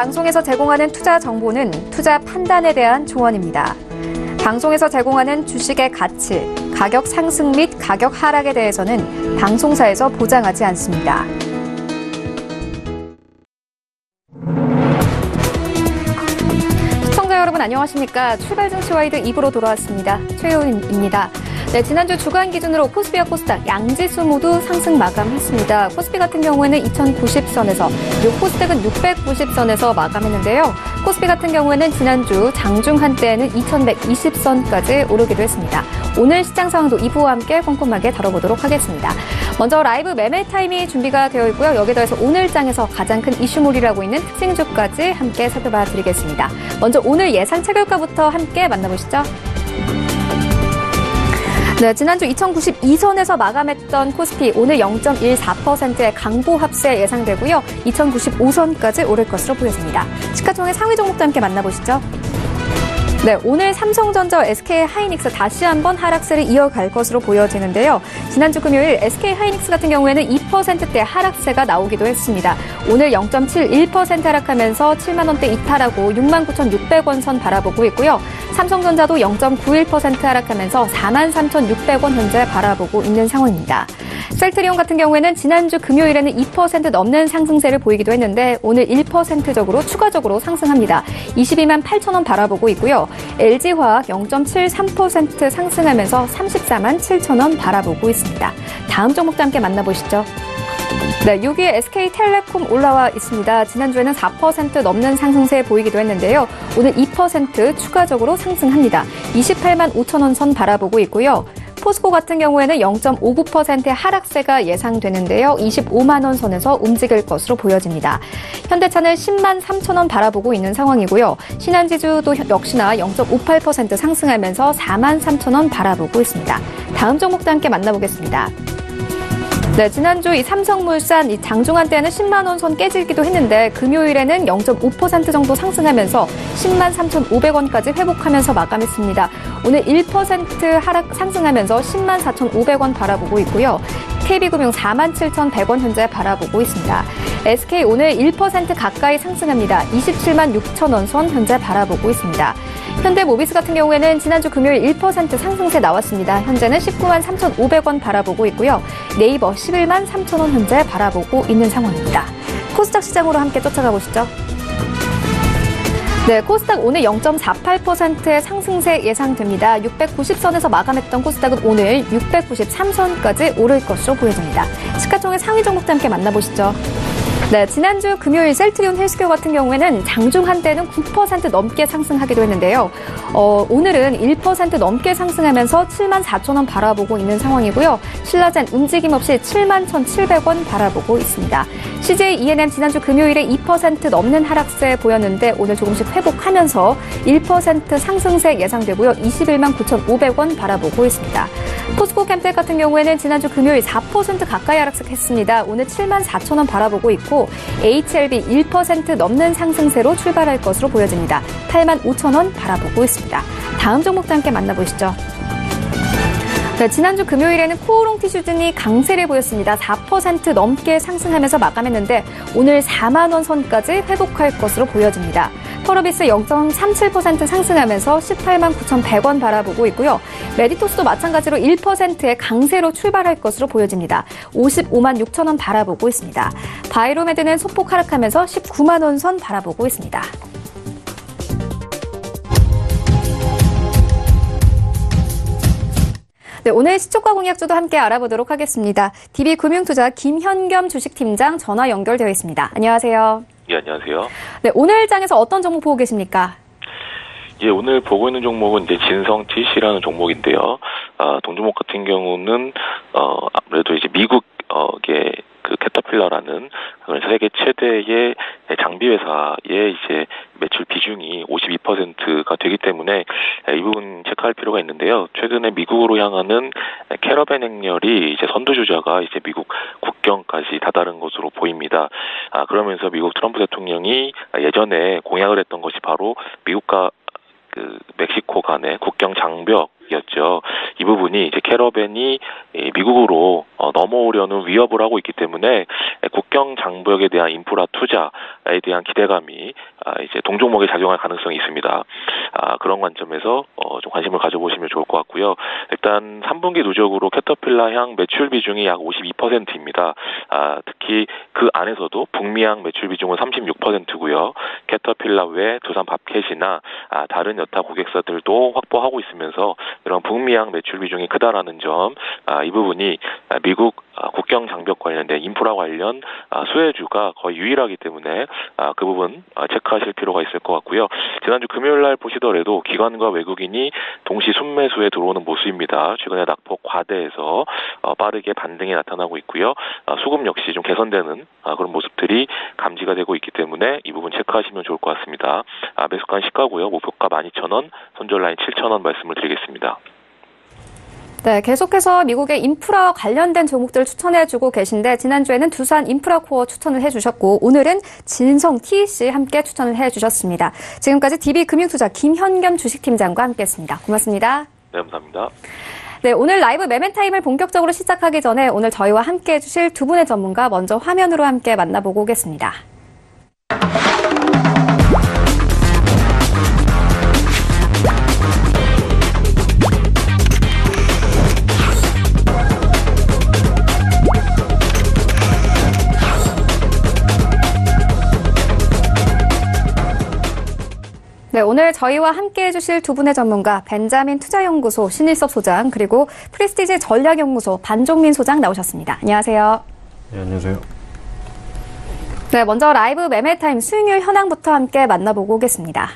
방송에서 제공하는 투자 정보는 투자 판단에 대한 조언입니다. 방송에서 제공하는 주식의 가치, 가격 상승 및 가격 하락에 대해서는 방송사에서 보장하지 않습니다. 시청자 여러분 안녕하십니까? 출발 증시와이드 2부로 돌아왔습니다. 최효은입니다. 네, 지난주 주간 기준으로 코스피와 코스닥 양지수 모두 상승 마감했습니다. 코스피 같은 경우에는 2090선에서 그리고 코스닥은 690선에서 마감했는데요. 코스피 같은 경우에는 지난주 장중 한때에는 2120선까지 오르기도 했습니다. 오늘 시장 상황도 2부와 함께 꼼꼼하게 다뤄보도록 하겠습니다. 먼저 라이브 매매 타임이 준비가 되어 있고요. 여기에 더해서 오늘 장에서 가장 큰 이슈몰이라고 있는 특징주까지 함께 살펴봐 드리겠습니다. 먼저 오늘 예상 체결가부터 함께 만나보시죠. 네, 지난주 2092선에서 마감했던 코스피 오늘 0.14%의 강보 합세 예상되고요. 2095선까지 오를 것으로 보여집니다. 시가총액 상위 종목도 함께 만나보시죠. 네, 오늘 삼성전자, SK하이닉스 다시 한번 하락세를 이어갈 것으로 보여지는데요. 지난주 금요일 SK하이닉스 같은 경우에는 2%대 하락세가 나오기도 했습니다. 오늘 0.71% 하락하면서 7만 원대 이탈하고 69,600원 선 바라보고 있고요. 삼성전자도 0.91% 하락하면서 43,600원 현재 바라보고 있는 상황입니다. 셀트리온 같은 경우에는 지난주 금요일에는 2% 넘는 상승세를 보이기도 했는데 오늘 1%적으로 추가적으로 상승합니다. 22만 8천 원 바라보고 있고요. LG화학 0.73% 상승하면서 34만 7천 원 바라보고 있습니다. 다음 종목도 함께 만나보시죠. 네, 6위에 SK텔레콤 올라와 있습니다. 지난주에는 4% 넘는 상승세 보이기도 했는데요. 오늘 2% 추가적으로 상승합니다. 28만 5천 원 선 바라보고 있고요. 포스코 같은 경우에는 0.59%의 하락세가 예상되는데요. 25만 원 선에서 움직일 것으로 보여집니다. 현대차는 10만 3천 원 바라보고 있는 상황이고요. 신한지주도 역시나 0.58% 상승하면서 4만 3천 원 바라보고 있습니다. 다음 종목도 함께 만나보겠습니다. 네, 지난주 이 삼성물산 이 장중한 때는 10만 원 선 깨지기도 했는데 금요일에는 0.5% 정도 상승하면서 10만 3,500원까지 회복하면서 마감했습니다. 오늘 1% 하락 상승하면서 10만 4,500원 바라보고 있고요. KB금융 4만 7,100원 현재 바라보고 있습니다. SK 오늘 1% 가까이 상승합니다. 27만 6천 원 선 현재 바라보고 있습니다. 현대모비스 같은 경우에는 지난주 금요일 1% 상승세 나왔습니다. 현재는 19만 3,500원 바라보고 있고요. 네이버 11만 3천 원 현재 바라보고 있는 상황입니다. 코스닥 시장으로 함께 쫓아가 보시죠. 네, 코스닥 오늘 0.48%의 상승세 예상됩니다. 690선에서 마감했던 코스닥은 오늘 693선까지 오를 것으로 보여집니다. 시가총액 상위 종목도 함께 만나보시죠. 네, 지난주 금요일 셀트리온 헬스케어 같은 경우에는 장중 한때는 9% 넘게 상승하기도 했는데요. 오늘은 1% 넘게 상승하면서 7만 4천 원 바라보고 있는 상황이고요. 신라젠 움직임 없이 7만 1,700원 바라보고 있습니다. CJ ENM 지난주 금요일에 2% 넘는 하락세 보였는데 오늘 조금씩 회복하면서 1% 상승세 예상되고요. 21만 9,500원 바라보고 있습니다. 포스코캠텍 같은 경우에는 지난주 금요일 4% 가까이 하락했습니다. 오늘 7만 4천 원 바라보고 있고 HLB 1% 넘는 상승세로 출발할 것으로 보여집니다. 8만 5천 원 바라보고 있습니다. 다음 종목도 함께 만나보시죠. 네, 지난주 금요일에는 코오롱 티슈진이 강세를 보였습니다. 4% 넘게 상승하면서 마감했는데 오늘 4만 원 선까지 회복할 것으로 보여집니다. 펄어비스 0.37% 상승하면서 18만 9,100원 바라보고 있고요. 메디토스도 마찬가지로 1%의 강세로 출발할 것으로 보여집니다. 55만 6천 원 바라보고 있습니다. 바이로메드는 소폭 하락하면서 19만 원 선 바라보고 있습니다. 네, 오늘 시초가 공약주도 함께 알아보도록 하겠습니다. DB금융투자 김현겸 주식팀장 전화 연결되어 있습니다. 안녕하세요. 예, 안녕하세요. 네, 오늘 장에서 어떤 종목 보고 계십니까? 예, 오늘 보고 있는 종목은 이제 진성 TC라는 종목인데요. 동종목 같은 경우는 아무래도 이제 미국의 그 캐터필러라는 세계 최대의 장비 회사의 이제 매출 비중이 52%가 되기 때문에 이 부분 체크할 필요가 있는데요. 최근에 미국으로 향하는 캐러밴 행렬이 이제 선두주자가 이제 미국 국경까지 다다른 것으로 보입니다. 그러면서 미국 트럼프 대통령이 예전에 공약을 했던 것이 바로 미국과 그 멕시코 간의 국경 장벽이었죠. 이 부분이 이제 캐러밴이 미국으로 넘어오려는 위협을 하고 있기 때문에 국경 장벽에 대한 인프라 투자에 대한 기대감이 이제 동종목에 작용할 가능성이 있습니다. 그런 관점에서 좀 관심을 가져보시면 좋을 것 같고요. 일단 3분기 누적으로 캐터필라향 매출 비중이 약 52%입니다. 특히 그 안에서도 북미향 매출 비중은 36%고요. 캐터필라 외 두산 밥캣이나 다른 여타 고객사들도 확보하고 있으면서 이런 북미향 매출 비중이 크다라는 점, 이 부분이 미국 국경 장벽 관련된 인프라 관련 수혜주가 거의 유일하기 때문에 그 부분 체크하실 필요가 있을 것 같고요. 지난주 금요일 날 보시더라도 기관과 외국인이 동시 순매수에 들어오는 모습입니다. 최근에 낙폭 과대에서 빠르게 반등이 나타나고 있고요. 수급 역시 좀 개선되는 그런 모습들이 감지가 되고 있기 때문에 이 부분 체크하시면 좋을 것 같습니다. 매수가 시가고요. 목표가 12,000원, 손절라인 7,000원 말씀을 드리겠습니다. 네, 계속해서 미국의 인프라와 관련된 종목들을 추천해주고 계신데 지난주에는 두산 인프라코어 추천을 해주셨고 오늘은 진성 TEC 함께 추천을 해주셨습니다. 지금까지 DB금융투자 김현겸 주식팀장과 함께했습니다. 고맙습니다. 네, 감사합니다. 네, 오늘 라이브 매매타임을 본격적으로 시작하기 전에 오늘 저희와 함께해 주실 두 분의 전문가 먼저 화면으로 함께 만나보고 오겠습니다. 네, 오늘 저희와 함께해 주실 두 분의 전문가 벤자민 투자연구소 신일섭 소장 그리고 프레스티지 전략연구소 반종민 소장 나오셨습니다. 안녕하세요. 네, 안녕하세요. 네, 먼저 라이브 매매타임 수익률 현황부터 함께 만나보고 오겠습니다.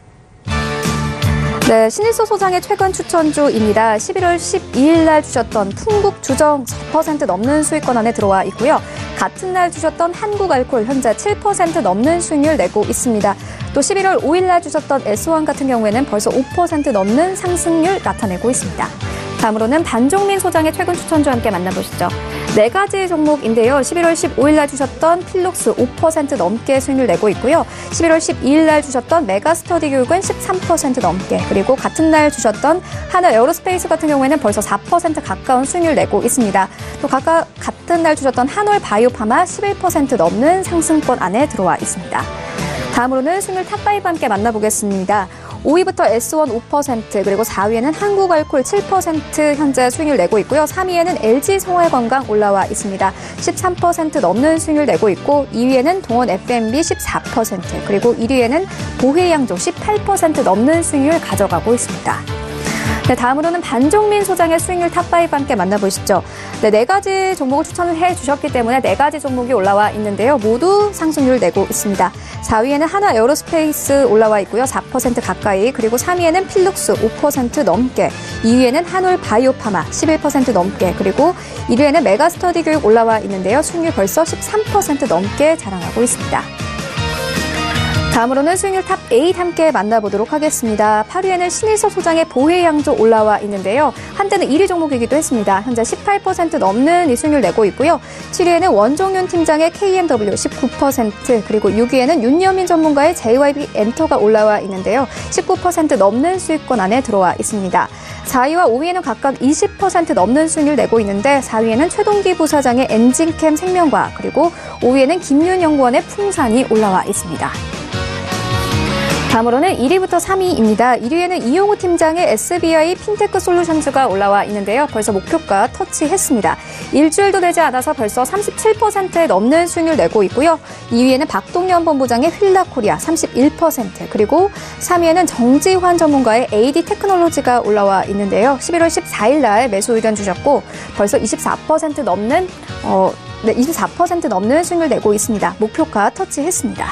네, 신일섭 소장의 최근 추천주입니다. 11월 12일 날 주셨던 풍국 주정 4% 넘는 수익권 안에 들어와 있고요. 같은 날 주셨던 한국알콜 현재 7% 넘는 수익률 내고 있습니다. 또 11월 5일 날 주셨던 S1 같은 경우에는 벌써 5% 넘는 상승률 나타내고 있습니다. 다음으로는 반종민 소장의 최근 추천주 함께 만나보시죠. 네 가지 종목인데요. 11월 15일 날 주셨던 필록스 5% 넘게 수익률 내고 있고요. 11월 12일 날 주셨던 메가스터디 교육은 13% 넘게, 그리고 같은 날 주셨던 하나 에어로스페이스 같은 경우에는 벌써 4% 가까운 수익률 내고 있습니다. 또 각각 같은 날 주셨던 한올 바이오파마 11% 넘는 상승권 안에 들어와 있습니다. 다음으로는 수익률 탑5 함께 만나보겠습니다. 5위부터 S1 5%, 그리고 4위에는 한국알콜 7% 현재 수익률 내고 있고요. 3위에는 LG생활건강 올라와 있습니다. 13% 넘는 수익률 내고 있고 2위에는 동원 F&B 14%, 그리고 1위에는 보혜양조 18% 넘는 수익률 가져가고 있습니다. 네, 다음으로는 반종민 소장의 수익률 탑5 함께 만나보시죠. 네, 네 가지 종목을 추천을 해주셨기 때문에 네 가지 종목이 올라와 있는데요. 모두 상승률 내고 있습니다. 4위에는 하나 에어로스페이스 올라와 있고요. 4% 가까이, 그리고 3위에는 필룩스 5% 넘게, 2위에는 한올 바이오파마 11% 넘게, 그리고 1위에는 메가스터디 교육 올라와 있는데요. 수익률 벌써 13% 넘게 자랑하고 있습니다. 다음으로는 수익률 탑8 함께 만나보도록 하겠습니다. 8위에는 신일섭 소장의 보혜양조 올라와 있는데요. 한때는 1위 종목이기도 했습니다. 현재 18% 넘는 이 수익률 내고 있고요. 7위에는 원종윤 팀장의 KMW 19%, 그리고 6위에는 윤여민 전문가의 JYP 엔터가 올라와 있는데요. 19% 넘는 수익권 안에 들어와 있습니다. 4위와 5위에는 각각 20% 넘는 수익률 내고 있는데 4위에는 최동기 부사장의 엔진캠 생명과학, 그리고 5위에는 김윤연구원의 풍산이 올라와 있습니다. 다음으로는 1위부터 3위입니다. 1위에는 이용우 팀장의 SBI 핀테크 솔루션즈가 올라와 있는데요. 벌써 목표가 터치했습니다. 일주일도 되지 않아서 벌써 37%에 넘는 수익률 내고 있고요. 2위에는 박동연 본부장의 휠라코리아 31%, 그리고 3위에는 정지환 전문가의 AD 테크놀로지가 올라와 있는데요. 11월 14일 날 매수 의견 주셨고 벌써 24% 넘는 24% 넘는 수익률 내고 있습니다. 목표가 터치했습니다.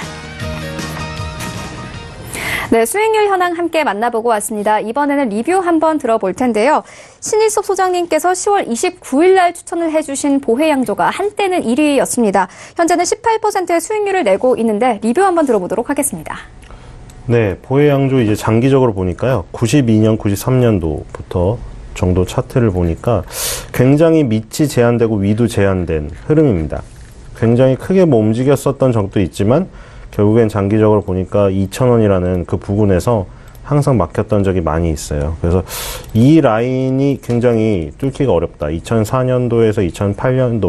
네, 수익률 현황 함께 만나보고 왔습니다. 이번에는 리뷰 한번 들어볼 텐데요. 신일섭 소장님께서 10월 29일 날 추천을 해주신 보혜양조가 한때는 1위였습니다. 현재는 18%의 수익률을 내고 있는데 리뷰 한번 들어보도록 하겠습니다. 네, 보혜양조 이제 장기적으로 보니까요. 92년, 93년도부터 정도 차트를 보니까 굉장히 밑이 제한되고 위도 제한된 흐름입니다. 굉장히 크게 뭐 움직였었던 적도 있지만 결국엔 장기적으로 보니까 2,000원이라는 그 부근에서 항상 막혔던 적이 많이 있어요. 그래서 이 라인이 굉장히 뚫기가 어렵다. 2004년도에서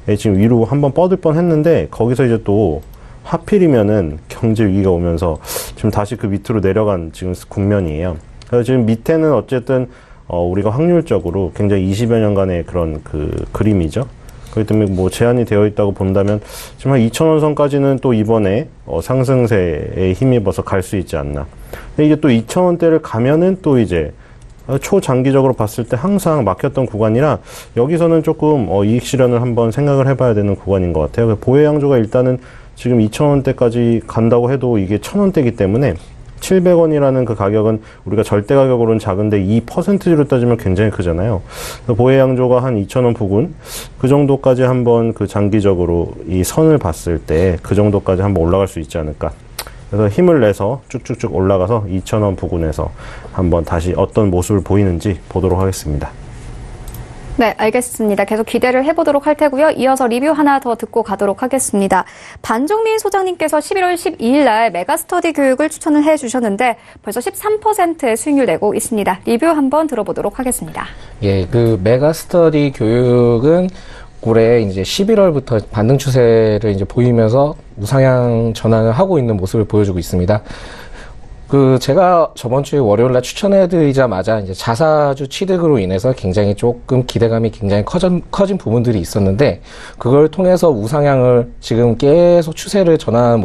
지금 위로 한번 뻗을 뻔 했는데 거기서 이제 또 하필이면은 경제 위기가 오면서 지금 다시 그 밑으로 내려간 지금 국면이에요. 그래서 지금 밑에는 어쨌든 우리가 확률적으로 굉장히 20여 년간의 그런 그 그림이죠. 그렇기 때문에 뭐 제한이 되어 있다고 본다면 지금 한 2,000원 선까지는 또 이번에 상승세에 힘입어서 갈 수 있지 않나. 근데 이게 또 2,000원대를 가면은 또 이제 초장기적으로 봤을 때 항상 막혔던 구간이라 여기서는 조금 이익 실현을 한번 생각을 해봐야 되는 구간인 것 같아요. 보유 양조가 일단은 지금 2,000원대까지 간다고 해도 이게 1,000원대이기 때문에 700원이라는 그 가격은 우리가 절대 가격으로는 작은데 2%로 따지면 굉장히 크잖아요. 보유 양조가 한 2,000원 부근 그 정도까지 한번 그 장기적으로 이 선을 봤을 때 그 정도까지 한번 올라갈 수 있지 않을까. 그래서 힘을 내서 쭉쭉쭉 올라가서 2,000원 부근에서 한번 다시 어떤 모습을 보이는지 보도록 하겠습니다. 네, 알겠습니다. 계속 기대를 해보도록 할 테고요. 이어서 리뷰 하나 더 듣고 가도록 하겠습니다. 반종민 소장님께서 11월 12일 날 메가스터디 교육을 추천을 해주셨는데 벌써 13%의 수익률 내고 있습니다. 리뷰 한번 들어보도록 하겠습니다. 예, 그 메가스터디 교육은 올해 이제 11월부터 반등 추세를 이제 보이면서 우상향 전환을 하고 있는 모습을 보여주고 있습니다. 제가 저번 주에 월요일날 추천해드리자마자 이제 자사주 취득으로 인해서 굉장히 조금 기대감이 굉장히 커진 부분들이 있었는데 그걸 통해서 우상향을 지금 계속 추세를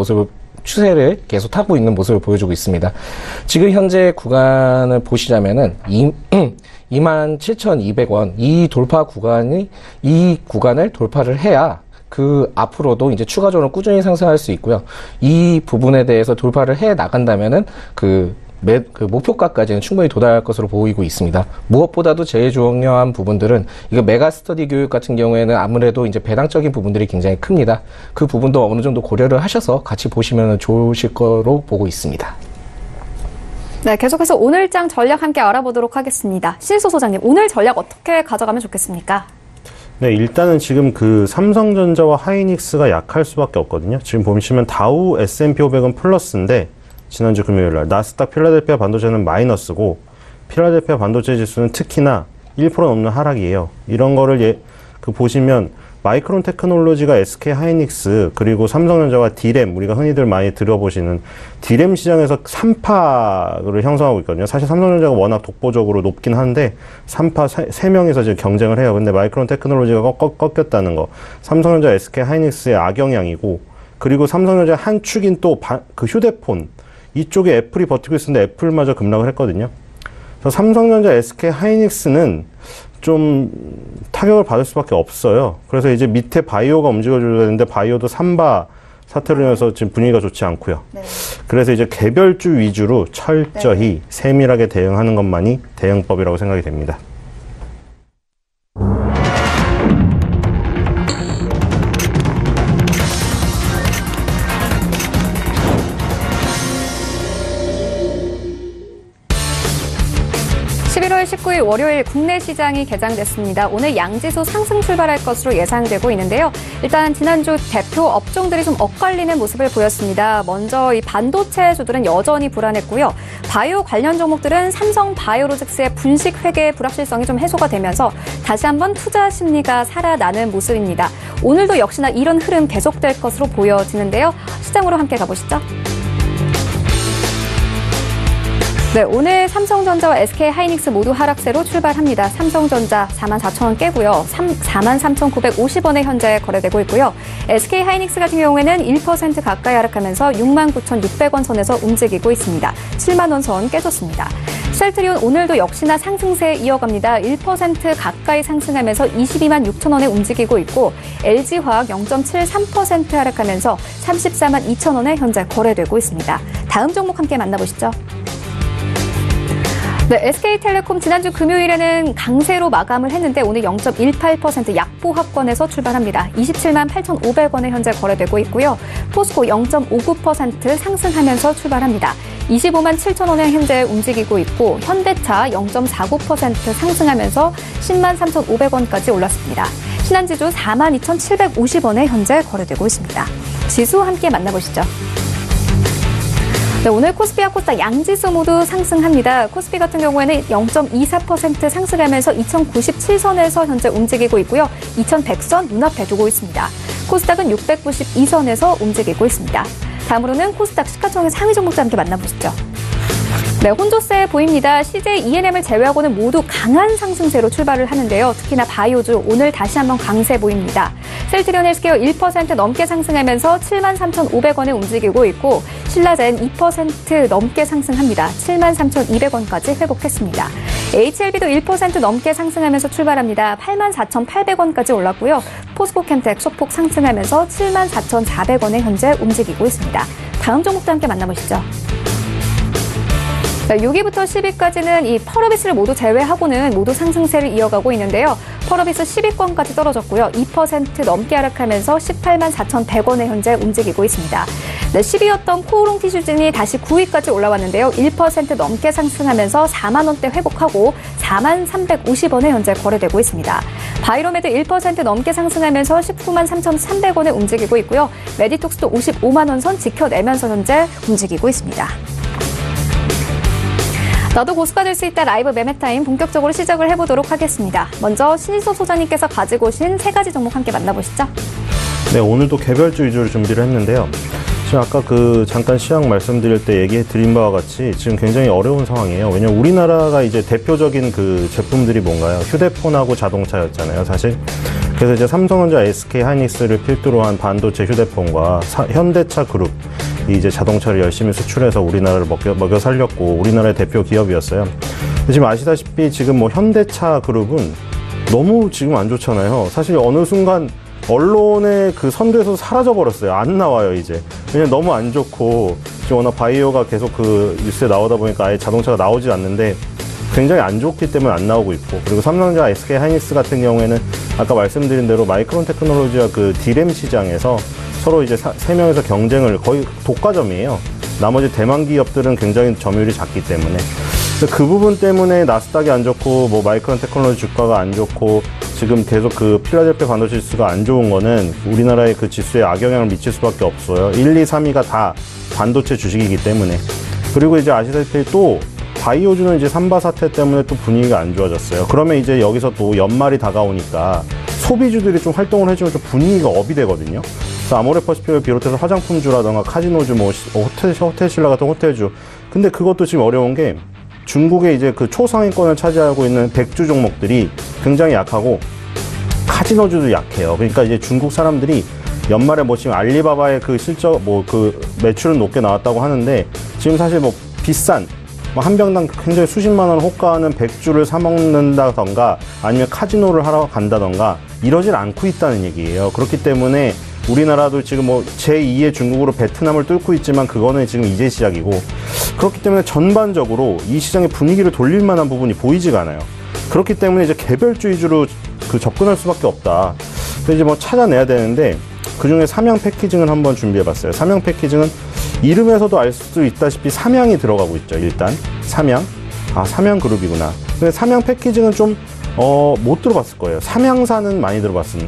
계속 타고 있는 모습을 보여주고 있습니다. 지금 현재 구간을 보시자면은 27,200원 이 구간을 돌파를 해야 그 앞으로도 이제 추가적으로 꾸준히 상승할 수 있고요. 이 부분에 대해서 돌파를 해 나간다면은 그 목표가까지는 충분히 도달할 것으로 보이고 있습니다. 무엇보다도 제일 중요한 부분들은 이거 메가스터디 교육 같은 경우에는 아무래도 이제 배당적인 부분들이 굉장히 큽니다. 그 부분도 어느 정도 고려를 하셔서 같이 보시면 좋으실 거로 보고 있습니다. 네, 계속해서 오늘장 전략 함께 알아보도록 하겠습니다. 신일소 소장님, 오늘 전략 어떻게 가져가면 좋겠습니까? 네, 일단은 지금 그 삼성전자와 하이닉스가 약할 수밖에 없거든요. 지금 보시면 다우 S&P 500은 플러스인데 지난주 금요일날 나스닥 필라델피아 반도체는 마이너스고 필라델피아 반도체 지수는 특히나 1% 넘는 하락이에요. 이런 거를 보시면 마이크론 테크놀로지가 SK 하이닉스 그리고 삼성전자와 D램 우리가 흔히들 많이 들어보시는 D램 시장에서 3파를 형성하고 있거든요. 사실 삼성전자가 워낙 독보적으로 높긴 한데 3파 3명이서 지금 경쟁을 해요. 근데 마이크론 테크놀로지가 꺾였다는 거. 삼성전자 SK 하이닉스의 악영향이고 그리고 삼성전자 한 축인 또 그 휴대폰 이쪽에 애플이 버티고 있었는데 애플마저 급락을 했거든요. 그래서 삼성전자 SK 하이닉스는 좀 타격을 받을 수밖에 없어요. 그래서 이제 밑에 바이오가 움직여줘야 되는데 바이오도 3바 사태로 인해서 지금 분위기가 좋지 않고요. 네. 그래서 이제 개별주 위주로 철저히 세밀하게 대응하는 것만이 대응법이라고 생각이 됩니다. (11월 19일) 월요일 국내 시장이 개장됐습니다. 오늘 양지수 상승 출발할 것으로 예상되고 있는데요. 일단 지난주 대표 업종들이 좀 엇갈리는 모습을 보였습니다. 먼저 이 반도체주들은 여전히 불안했고요. 바이오 관련 종목들은 삼성 바이오로직스의 분식 회계 불확실성이 좀 해소가 되면서 다시 한번 투자 심리가 살아나는 모습입니다. 오늘도 역시나 이런 흐름 계속될 것으로 보여지는데요. 시장으로 함께 가보시죠. 네, 오늘 삼성전자와 SK 하이닉스 모두 하락세로 출발합니다. 삼성전자 44,000원 깨고요. 43,950원에 현재 거래되고 있고요. SK 하이닉스 같은 경우에는 1% 가까이 하락하면서 69,600원 선에서 움직이고 있습니다. 7만 원 선 깨졌습니다. 셀트리온 오늘도 역시나 상승세 이어갑니다. 1% 가까이 상승하면서 22만 6천원에 움직이고 있고 LG화학 0.73% 하락하면서 34만 2천원에 현재 거래되고 있습니다. 다음 종목 함께 만나보시죠. 네, SK텔레콤 지난주 금요일에는 강세로 마감을 했는데 오늘 0.18% 약보합권에서 출발합니다. 27만 8,500원에 현재 거래되고 있고요. 포스코 0.59% 상승하면서 출발합니다. 25만 7천원에 현재 움직이고 있고 현대차 0.49% 상승하면서 10만 3,500원까지 올랐습니다. 신한지주 4만 2,750원에 현재 거래되고 있습니다. 지수 함께 만나보시죠. 네, 오늘 코스피와 코스닥 양지수 모두 상승합니다. 코스피 같은 경우에는 0.24% 상승하면서 2097선에서 현재 움직이고 있고요. 2100선 눈앞에 두고 있습니다. 코스닥은 692선에서 움직이고 있습니다. 다음으로는 코스닥 시가총액 상위 종목과 함께 만나보시죠. 네, 혼조세 보입니다. CJ E&M을 제외하고는 모두 강한 상승세로 출발을 하는데요. 특히나 바이오주 오늘 다시 한번 강세 보입니다. 셀트리온 헬스케어 1% 넘게 상승하면서 73,500원에 움직이고 있고 신라젠 2% 넘게 상승합니다. 73,200원까지 회복했습니다. HLB도 1% 넘게 상승하면서 출발합니다. 84,800원까지 올랐고요. 포스코캠텍 소폭 상승하면서 74,400원에 현재 움직이고 있습니다. 다음 종목도 함께 만나보시죠. 6위부터 10위까지는 이 펄어비스를 모두 제외하고는 모두 상승세를 이어가고 있는데요. 펄어비스 10위권까지 떨어졌고요. 2% 넘게 하락하면서 184,100원에 현재 움직이고 있습니다. 네, 10위였던 코오롱 티슈진이 다시 9위까지 올라왔는데요. 1% 넘게 상승하면서 4만 원대 회복하고 43,350원에 현재 거래되고 있습니다. 바이로메드 1% 넘게 상승하면서 193,300원에 움직이고 있고요. 메디톡스도 55만 원 선 지켜내면서 현재 움직이고 있습니다. 나도 고수가 될 수 있다 라이브 매매타임 본격적으로 시작을 해보도록 하겠습니다. 먼저 신희섭 소장님께서 가지고 오신 세 가지 종목 함께 만나보시죠. 네, 오늘도 개별주 위주로 준비를 했는데요. 지금 아까 잠깐 시황 말씀드릴 때 얘기해 드린 바와 같이 지금 굉장히 어려운 상황이에요. 왜냐면 우리나라가 이제 대표적인 그 제품들이 뭔가요? 휴대폰하고 자동차였잖아요, 사실. 그래서 이제 삼성전자, SK 하이닉스를 필두로 한 반도체 휴대폰과 현대차 그룹 이제 자동차를 열심히 수출해서 우리나라를 먹여 살렸고 우리나라의 대표 기업이었어요. 지금 아시다시피 지금 뭐 현대차 그룹은 너무 지금 안 좋잖아요. 사실 어느 순간 언론의 그 선두에서 사라져 버렸어요. 안 나와요, 이제. 왜냐면 너무 안 좋고 지금 워낙 바이오가 계속 그 뉴스에 나오다 보니까 아예 자동차가 나오지 않는데 굉장히 안 좋기 때문에 안 나오고 있고, 그리고 삼성전자, SK 하이닉스 같은 경우에는 아까 말씀드린 대로 마이크론 테크놀로지와 그 디램 시장에서 서로 이제 세 명에서 경쟁을 거의 독과점이에요. 나머지 대만 기업들은 굉장히 점유율이 작기 때문에. 그 부분 때문에 나스닥이 안 좋고 뭐 마이크론 테크놀로지 주가가 안 좋고 지금 계속 그 필라델피아 반도체 지수가 안 좋은 거는 우리나라의 그 지수에 악영향을 미칠 수밖에 없어요. 1, 2, 3위가 다 반도체 주식이기 때문에. 그리고 이제 아시다시피 또 바이오주는 이제 삼바 사태 때문에 또 분위기가 안 좋아졌어요. 그러면 이제 여기서 또 연말이 다가오니까 소비주들이 좀 활동을 해주면 좀 분위기가 업이 되거든요. 그래서 아모레퍼시픽을 비롯해서 화장품주라던가 카지노주, 뭐 호텔신라 같은 호텔주. 근데 그것도 지금 어려운 게 중국의 이제 그 초상위권을 차지하고 있는 백주 종목들이 굉장히 약하고 카지노주도 약해요. 그러니까 이제 중국 사람들이 연말에 뭐 지금 알리바바의 그 실적 뭐 그 매출은 높게 나왔다고 하는데 지금 사실 뭐 비싼 한 병당 굉장히 수십만 원 호가하는 백주를 사 먹는다던가 아니면 카지노를 하러 간다던가 이러질 않고 있다는 얘기예요. 그렇기 때문에 우리나라도 지금 뭐 제2의 중국으로 베트남을 뚫고 있지만 그거는 지금 이제 시작이고, 그렇기 때문에 전반적으로 이 시장의 분위기를 돌릴 만한 부분이 보이지가 않아요. 그렇기 때문에 이제 개별주 위주로 접근할 수밖에 없다. 그래서 이제 뭐 찾아내야 되는데 그중에 삼양 패키징을 한번 준비해봤어요. 삼양 패키징은 이름에서도 알 수 있다시피 삼양이 들어가고 있죠. 일단 삼양, 삼양 그룹이구나. 근데 삼양 패키징은 좀 못 들어봤을 거예요. 삼양사는 많이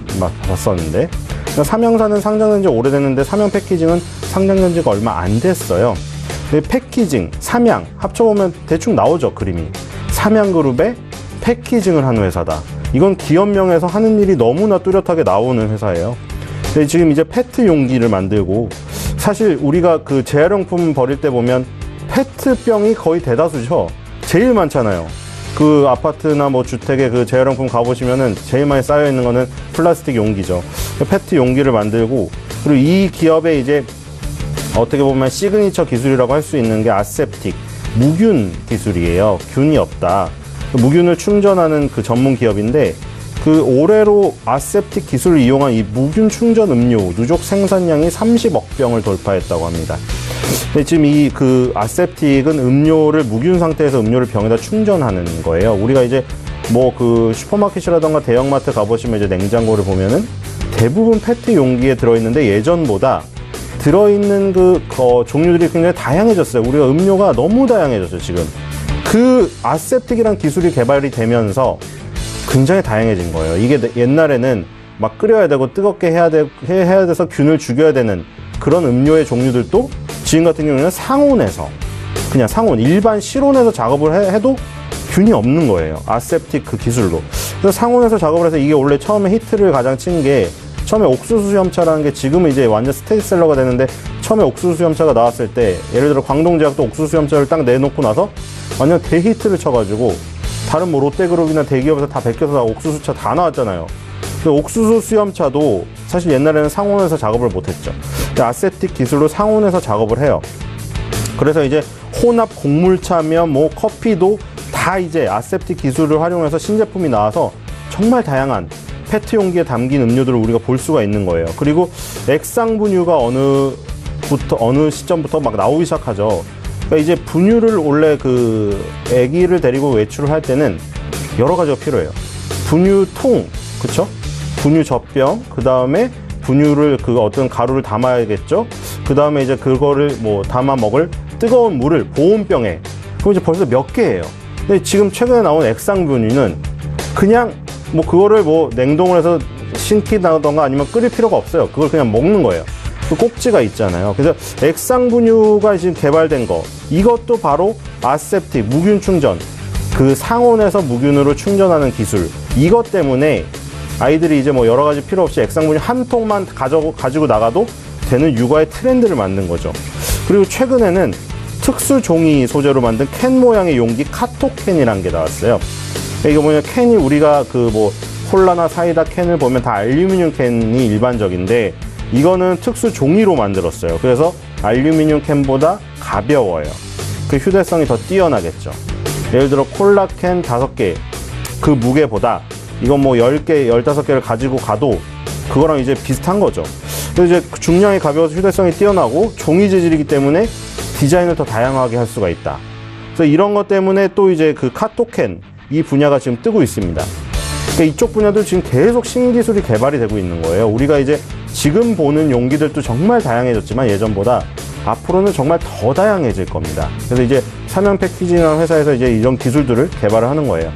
들어봤었는데 삼양사는 상장된 지 오래됐는데 삼양 패키징은 상장된 지가 얼마 안 됐어요. 근데 패키징, 삼양 합쳐보면 대충 나오죠, 그림이. 삼양그룹의 패키징을 하는 회사다. 이건 기업명에서 하는 일이 너무나 뚜렷하게 나오는 회사예요. 근데 지금 이제 페트 용기를 만들고, 사실 우리가 그 재활용품 버릴 때 보면 페트병이 거의 대다수죠. 제일 많잖아요. 그 아파트나 뭐 주택에 그 재활용품 가보시면은 제일 많이 쌓여 있는 거는 플라스틱 용기죠. 페트 용기를 만들고, 그리고 이 기업의 이제 어떻게 보면 시그니처 기술이라고 할 수 있는 게 아셉틱, 무균 기술이에요. 균이 없다. 무균을 충전하는 그 전문 기업인데, 그 올해로 아셉틱 기술을 이용한 이 무균 충전 음료 누적 생산량이 30억 병을 돌파했다고 합니다. 근데 지금 이 그 아셉틱은 음료를 무균 상태에서 음료를 병에다 충전하는 거예요. 우리가 이제 뭐 그 슈퍼마켓이라던가 대형마트 가보시면 이제 냉장고를 보면은 대부분 페트 용기에 들어있는데 예전보다 들어있는 종류들이 굉장히 다양해졌어요. 우리가 음료가 너무 다양해졌어요, 지금. 그 아셉틱이란 기술이 개발이 되면서 굉장히 다양해진 거예요. 이게 옛날에는 막 끓여야 되고 뜨겁게 해야 돼서 균을 죽여야 되는 그런 음료의 종류들도 지금 같은 경우는 상온에서, 그냥 상온, 일반 실온에서 작업을 해도 균이 없는 거예요. 아셉틱 그 기술로. 그래서 상온에서 작업을 해서 이게 원래 처음에 히트를 가장 친 게, 처음에 옥수수 수염차라는 게 지금은 이제 완전 스테디셀러가 되는데, 처음에 옥수수 수염차가 나왔을 때, 예를 들어 광동제약도 옥수수 수염차를 딱 내놓고 나서 완전 대히트를 쳐가지고, 다른 뭐 롯데그룹이나 대기업에서 다 베껴서 다 옥수수차 다 나왔잖아요. 옥수수 수염차도 사실 옛날에는 상온에서 작업을 못했죠. 아셉틱 기술로 상온에서 작업을 해요. 그래서 이제 혼합 곡물차면 뭐 커피도 다 이제 아셉틱 기술을 활용해서 신제품이 나와서 정말 다양한 페트 용기에 담긴 음료들을 우리가 볼 수가 있는 거예요. 그리고 액상 분유가 어느 시점부터 막 나오기 시작하죠. 그러니까 이제 분유를 원래 그 아기를 데리고 외출을 할 때는 여러 가지가 필요해요. 분유통, 그쵸? 분유 젖병, 그 다음에 분유를 그 어떤 가루를 담아야겠죠? 그 다음에 이제 그거를 뭐 담아 먹을 뜨거운 물을 보온병에. 그럼 이제 벌써 몇 개예요. 근데 지금 최근에 나온 액상 분유는 그냥 뭐 그거를 뭐 냉동을 해서 신기다던가 아니면 끓일 필요가 없어요. 그걸 그냥 먹는 거예요. 그 꼭지가 있잖아요. 그래서 액상 분유가 지금 개발된 거, 이것도 바로 아셉틱 무균 충전, 그 상온에서 무균으로 충전하는 기술, 이것 때문에 아이들이 이제 뭐 여러 가지 필요 없이 액상 분유 한 통만 가지고 나가도 되는 육아의 트렌드를 만든 거죠. 그리고 최근에는 특수 종이 소재로 만든 캔 모양의 용기 카톡캔이라는 게 나왔어요. 이거 뭐냐, 캔이 우리가 그 뭐 콜라나 사이다 캔을 보면 다 알루미늄 캔이 일반적인데, 이거는 특수 종이로 만들었어요. 그래서 알루미늄 캔보다 가벼워요. 그 휴대성이 더 뛰어나겠죠. 예를 들어 콜라 캔 5개 그 무게보다 이건 뭐 10개, 15개를 가지고 가도 그거랑 이제 비슷한 거죠. 그래서 이제 중량이 가벼워서 휴대성이 뛰어나고 종이 재질이기 때문에 디자인을 더 다양하게 할 수가 있다. 그래서 이런 것 때문에 또 이제 그 카톡캔, 이 분야가 지금 뜨고 있습니다. 그러니까 이쪽 분야도 지금 계속 신기술이 개발이 되고 있는 거예요. 우리가 이제 지금 보는 용기들도 정말 다양해졌지만 예전보다 앞으로는 정말 더 다양해질 겁니다. 그래서 이제 삼양 패키징이라는 회사에서 이제 이런 기술들을 개발을 하는 거예요.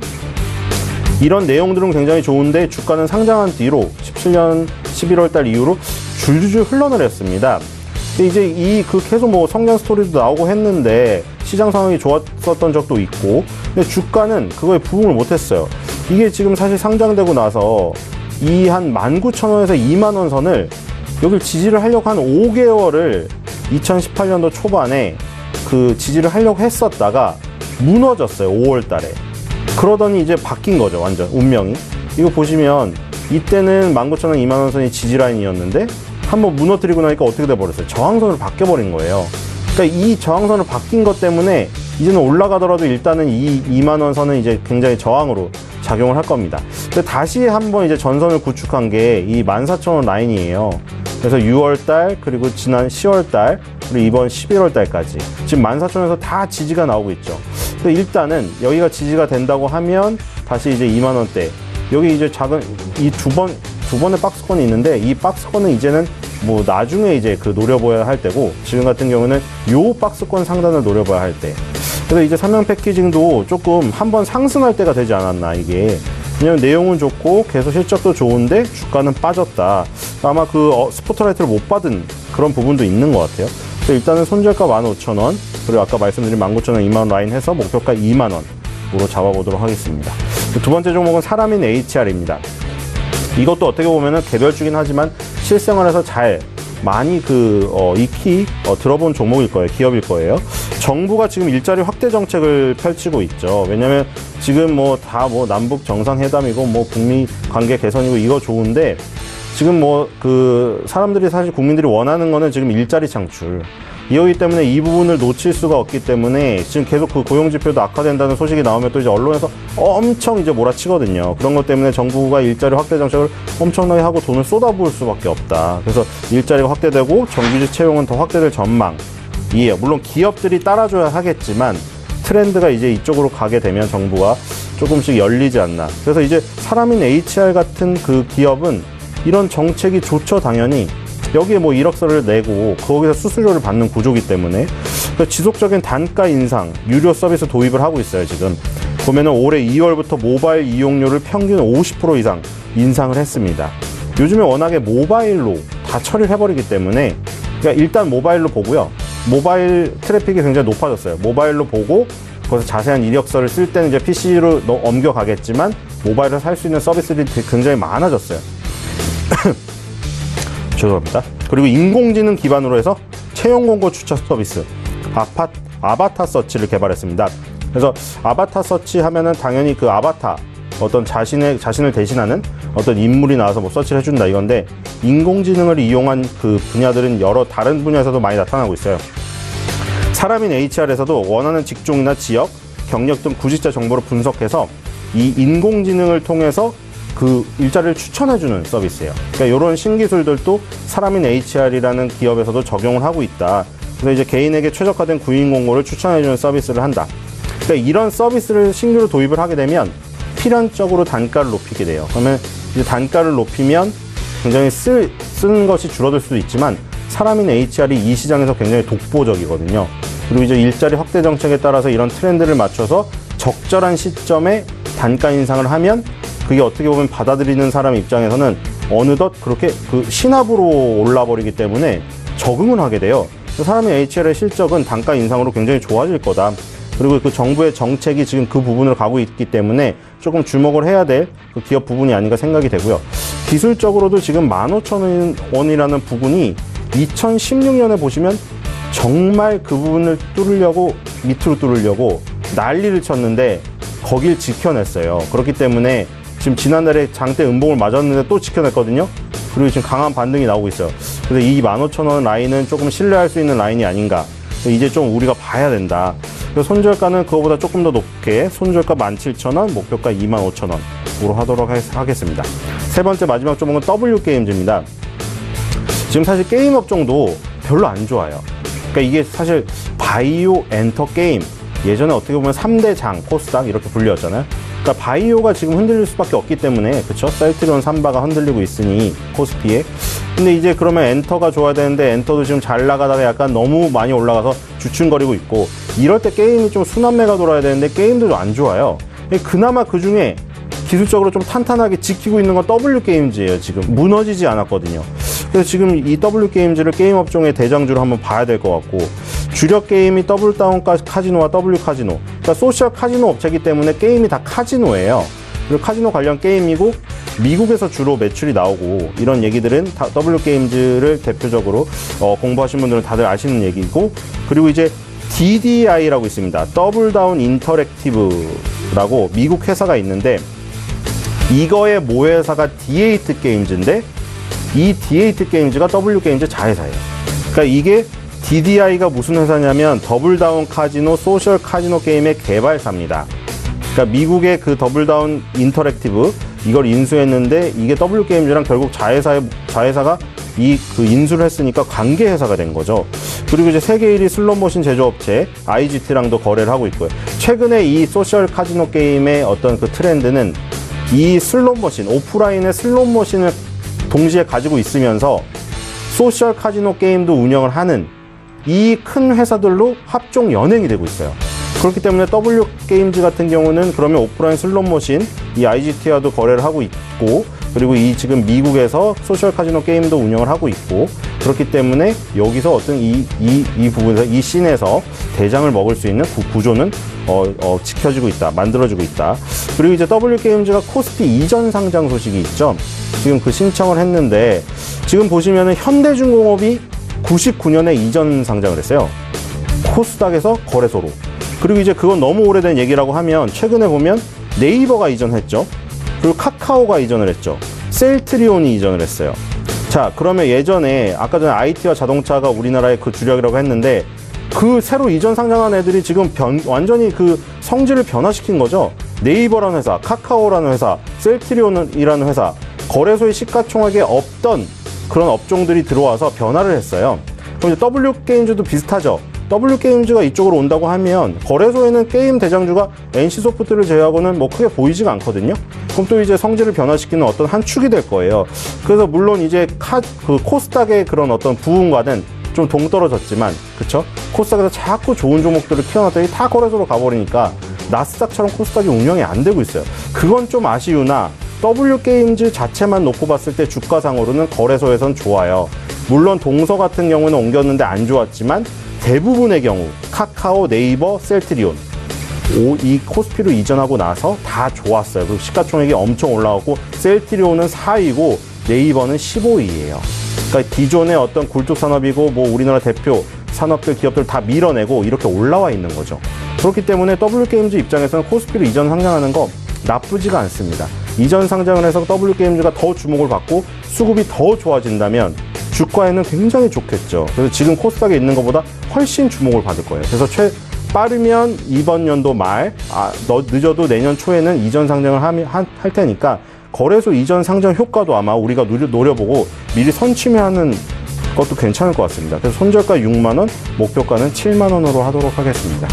이런 내용들은 굉장히 좋은데 주가는 상장한 뒤로 17년 11월 달 이후로 줄줄줄 흘러내렸습니다. 이제 계속 뭐 성장 스토리도 나오고 했는데 시장 상황이 좋았었던 적도 있고, 근데 주가는 그거에 부응을 못했어요. 이게 지금 사실 상장되고 나서 이 한 19,000원에서 20,000원 선을 여길 지지를 하려고 한 5개월을 2018년도 초반에 그 지지를 하려고 했었다가 무너졌어요. 5월 달에. 그러더니 이제 바뀐 거죠. 완전 운명이. 이거 보시면 이때는 19,000원, 20,000원 선이 지지라인이었는데 한번 무너뜨리고 나니까 어떻게 돼버렸어요? 저항선으로 바뀌어버린 거예요. 그러니까 이 저항선으로 바뀐 것 때문에 이제는 올라가더라도 일단은 이 20,000원 선은 이제 굉장히 저항으로 작용을 할 겁니다. 근데 다시 한번 이제 전선을 구축한 게 이 14,000원 라인이에요. 그래서 6월달, 그리고 지난 10월달, 그리고 이번 11월달까지 지금 14,000원에서 다 지지가 나오고 있죠. 그래서 일단은 여기가 지지가 된다고 하면 다시 이제 20,000원대, 여기 이제 작은 이 두 번의 박스권이 있는데, 이 박스권은 이제는 뭐 나중에 이제 그 노려봐야 할 때고, 지금 같은 경우는 요 박스권 상단을 노려봐야 할 때. 그래서 이제 삼양 패키징도 조금 한번 상승할 때가 되지 않았나, 이게. 왜냐면 내용은 좋고 계속 실적도 좋은데 주가는 빠졌다. 아마 그 스포트라이트를 못 받은 그런 부분도 있는 것 같아요. 그래서 일단은 손절가 15,000원, 그리고 아까 말씀드린 19,000원, 20,000원 라인 해서 목표가 20,000원으로 잡아보도록 하겠습니다. 두 번째 종목은 사람인 HR입니다. 이것도 어떻게 보면은 개별주긴 하지만 실생활에서 잘 많이 익히 들어본 종목일 거예요. 기업일 거예요. 정부가 지금 일자리 확대 정책을 펼치고 있죠. 왜냐면 지금 다 남북 정상회담이고 북미 관계 개선이고 이거 좋은데, 지금 사람들이 사실 국민들이 원하는 거는 지금 일자리 창출. 이거기 때문에 이 부분을 놓칠 수가 없기 때문에 지금 계속 그 고용지표도 악화된다는 소식이 나오면 또 이제 언론에서 엄청 이제 몰아치거든요. 그런 것 때문에 정부가 일자리 확대 정책을 엄청나게 하고 돈을 쏟아부을 수밖에 없다. 그래서 일자리가 확대되고 정규직 채용은 더 확대될 전망이에요. 물론 기업들이 따라줘야 하겠지만 트렌드가 이제 이쪽으로 가게 되면 정부가 조금씩 열리지 않나. 그래서 이제 사람인 HR 같은 그 기업은 이런 정책이 좋죠, 당연히. 여기에 1억서를 내고 거기서 수수료를 받는 구조이기 때문에 지속적인 단가 인상, 유료 서비스 도입을 하고 있어요. 지금 보면은 올해 2월부터 모바일 이용료를 평균 50% 이상 인상을 했습니다. 요즘에 워낙에 모바일로 다 처리를 해버리기 때문에, 그러니까 일단 모바일로 보고요. 모바일 트래픽이 굉장히 높아졌어요. 모바일로 보고 거기서 자세한 이력서를 쓸 때는 이제 PC로 옮겨가겠지만 모바일에서 할 수 있는 서비스들이 굉장히 많아졌어요. 죄송합니다. 그리고 인공지능 기반으로 해서 채용 공고 추천 서비스 아바타 서치를 개발했습니다. 그래서 아바타 서치 하면은 당연히 그 아바타 어떤 자신을 대신하는 어떤 인물이 나와서 뭐 서치를 해준다 이건데, 인공지능을 이용한 그 분야들은 여러 다른 분야에서도 많이 나타나고 있어요. 사람인 HR에서도 원하는 직종이나 지역, 경력 등 구직자 정보를 분석해서 이 인공지능을 통해서 그 일자리를 추천해주는 서비스예요. 그러니까 이런 신기술들도 사람인 HR이라는 기업에서도 적용을 하고 있다. 그래서 이제 개인에게 최적화된 구인 공고를 추천해주는 서비스를 한다. 그러니까 이런 서비스를 신규로 도입을 하게 되면 필연적으로 단가를 높이게 돼요. 그러면 이제 단가를 높이면 굉장히 쓰는 것이 줄어들 수도 있지만 사람인 HR이 이 시장에서 굉장히 독보적이거든요. 그리고 이제 일자리 확대 정책에 따라서 이런 트렌드를 맞춰서 적절한 시점에 단가 인상을 하면 그게 어떻게 보면 받아들이는 사람 입장에서는 어느덧 그렇게 그 신압으로 올라버리기 때문에 적응을 하게 돼요. 사람의 HR의 실적은 단가 인상으로 굉장히 좋아질 거다. 그리고 그 정부의 정책이 지금 그 부분을 가고 있기 때문에 조금 주목을 해야 될 그 기업 부분이 아닌가 생각이 되고요. 기술적으로도 지금 15,000원이라는 부분이 2016년에 보시면 정말 그 부분을 밑으로 뚫으려고 난리를 쳤는데 거길 지켜냈어요. 그렇기 때문에 지금 지난달에 장대 음봉을 맞았는데 또 지켜냈거든요. 그리고 지금 강한 반등이 나오고 있어요. 그래서 이 15,000원 라인은 조금 신뢰할 수 있는 라인이 아닌가. 이제 좀 우리가 봐야 된다. 그래서 손절가는 그거보다 조금 더 높게 손절가 17,000원, 목표가 25,000원으로 하도록 하겠습니다. 세 번째 마지막 종목은 W게임즈입니다. 지금 사실 게임 업종도 별로 안 좋아요. 그러니까 이게 사실 바이오, 엔터, 게임, 예전에 어떻게 보면 3대 장, 코스닥 이렇게 불렸잖아요. 그러니까 바이오가 지금 흔들릴 수밖에 없기 때문에, 그쵸? 셀트리온, 삼바가 흔들리고 있으니 코스피에. 근데 이제 그러면 엔터가 좋아야 되는데 엔터도 지금 잘 나가다가 약간 너무 많이 올라가서 주춤거리고 있고, 이럴 때 게임이 좀 순환매가 돌아야 되는데 게임도 좀 안 좋아요. 그나마 그 중에 기술적으로 좀 탄탄하게 지키고 있는 건 W게임즈예요. 지금 무너지지 않았거든요. 그래서 지금 이 W게임즈를 게임 업종의 대장주로 한번 봐야 될 것 같고, 주력 게임이 더블다운 카지노와 W카지노, 그러니까 소셜 카지노 업체이기 때문에 게임이 다 카지노예요. 그리고 카지노 관련 게임이고 미국에서 주로 매출이 나오고, 이런 얘기들은 다 W게임즈를 대표적으로 공부하신 분들은 다들 아시는 얘기고, 그리고 이제 DDI라고 있습니다. 더블다운 인터랙티브라고 미국 회사가 있는데, 이거의 모회사가 D8 게임즈인데 이 D8 게임즈가 W게임즈 자회사예요. 그러니까 이게 DDI가 무슨 회사냐면 더블다운 카지노, 소셜 카지노 게임의 개발사입니다. 그러니까 미국의 그 더블다운 인터랙티브 이걸 인수했는데, 이게 W게임즈랑 결국 자회사가 그 인수를 했으니까 관계 회사가 된 거죠. 그리고 이제 세계 1위 슬롯머신 제조업체 IGT랑도 거래를 하고 있고요. 최근에 이 소셜 카지노 게임의 어떤 그 트렌드는 이 슬롯머신, 오프라인의 슬롯머신을 동시에 가지고 있으면서 소셜 카지노 게임도 운영을 하는 이 큰 회사들로 합종 연행이 되고 있어요. 그렇기 때문에 W게임즈 같은 경우는 그러면 오프라인 슬롯머신 이 IGT와도 거래를 하고 있고, 그리고 이 지금 미국에서 소셜 카지노 게임도 운영을 하고 있고, 그렇기 때문에 여기서 어떤 이 부분에서 이 씬에서 대장을 먹을 수 있는 구조는 지켜지고 있다, 만들어지고 있다. 그리고 이제 W게임즈가 코스피 이전 상장 소식이 있죠. 지금 그 신청을 했는데, 지금 보시면은 현대중공업이 99년에 이전 상장을 했어요. 코스닥에서 거래소로. 그리고 이제 그건 너무 오래된 얘기라고 하면 최근에 보면 네이버가 이전했죠. 그리고 카카오가 이전을 했죠. 셀트리온이 이전을 했어요. 자, 그러면 예전에 아까 전에 IT와 자동차가 우리나라의 그 주력이라고 했는데, 그 새로 이전 상장한 애들이 지금 완전히 그 성질을 변화시킨 거죠. 네이버라는 회사, 카카오라는 회사, 셀트리온이라는 회사, 거래소의 시가총액에 없던 그런 업종들이 들어와서 변화를 했어요. 그럼 이제 W게임즈도 비슷하죠. W게임즈가 이쪽으로 온다고 하면 거래소에는 게임 대장주가 NC소프트를 제외하고는 뭐 크게 보이지가 않거든요. 그럼 또 이제 성질을 변화시키는 어떤 한 축이 될 거예요. 그래서 물론 이제 그 코스닥의 그런 어떤 부흥과는 좀 동떨어졌지만, 그쵸? 코스닥에서 자꾸 좋은 종목들을 키워놨더니 다 거래소로 가버리니까 나스닥처럼 코스닥이 운영이 안 되고 있어요. 그건 좀 아쉬우나 W게임즈 자체만 놓고 봤을 때 주가상으로는 거래소에선 좋아요. 물론 동서 같은 경우는 옮겼는데 안 좋았지만 대부분의 경우 카카오, 네이버, 셀트리온 이 코스피로 이전하고 나서 다 좋았어요. 그리고 시가총액이 엄청 올라가고 셀트리온은 4위고 네이버는 15위예요. 그러니까 기존의 어떤 굴뚝 산업이고 뭐 우리나라 대표 산업들, 기업들 다 밀어내고 이렇게 올라와 있는 거죠. 그렇기 때문에 W게임즈 입장에서는 코스피로 이전 상장하는 거 나쁘지가 않습니다. 이전 상장을 해서 W게임즈가 더 주목을 받고 수급이 더 좋아진다면 주가에는 굉장히 좋겠죠. 그래서 지금 코스닥에 있는 것보다 훨씬 주목을 받을 거예요. 그래서 빠르면 이번 연도 말, 늦어도 내년 초에는 이전 상장을 할 테니까 거래소 이전 상장 효과도 아마 우리가 노려보고 미리 선취하는 것도 괜찮을 것 같습니다. 그래서 손절가 6만 원, 목표가는 7만 원으로 하도록 하겠습니다.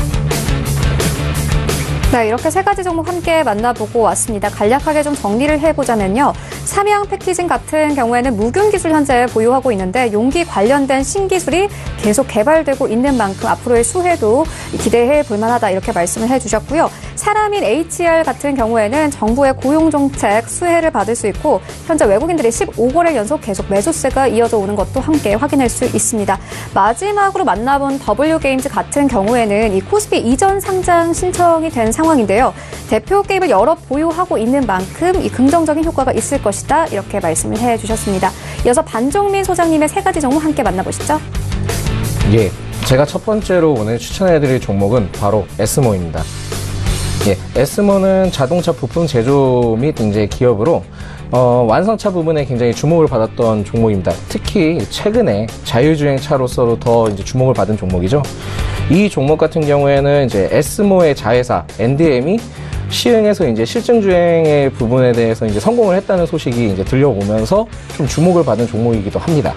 네, 이렇게 세 가지 종목 함께 만나보고 왔습니다. 간략하게 좀 정리를 해보자면요. 삼양 패키징 같은 경우에는 무균 기술 현재 보유하고 있는데 용기 관련된 신기술이 계속 개발되고 있는 만큼 앞으로의 수혜도 기대해 볼 만하다 이렇게 말씀을 해주셨고요. 사람인 HR 같은 경우에는 정부의 고용정책 수혜를 받을 수 있고 현재 외국인들이 15거래 연속 계속 매수세가 이어져 오는 것도 함께 확인할 수 있습니다. 마지막으로 만나본 W게임즈 같은 경우에는 이 코스피 이전 상장 신청이 된 상황인데요. 대표 게임을 여러 보유하고 있는 만큼 이 긍정적인 효과가 있을 것이다 이렇게 말씀을 해주셨습니다. 이어서 반종민 소장님의 세 가지 종목 함께 만나보시죠. 예, 제가 첫 번째로 오늘 추천해드릴 종목은 바로 에스모입니다. 예, 에스모는 자동차 부품 제조 및 이제 기업으로 완성차 부분에 굉장히 주목을 받았던 종목입니다. 특히 최근에 자율주행차로서 더 이제 주목을 받은 종목이죠. 이 종목 같은 경우에는 이제 에스모의 자회사 NDM이 시흥에서 이제 실증주행의 부분에 대해서 이제 성공을 했다는 소식이 이제 들려오면서 좀 주목을 받은 종목이기도 합니다.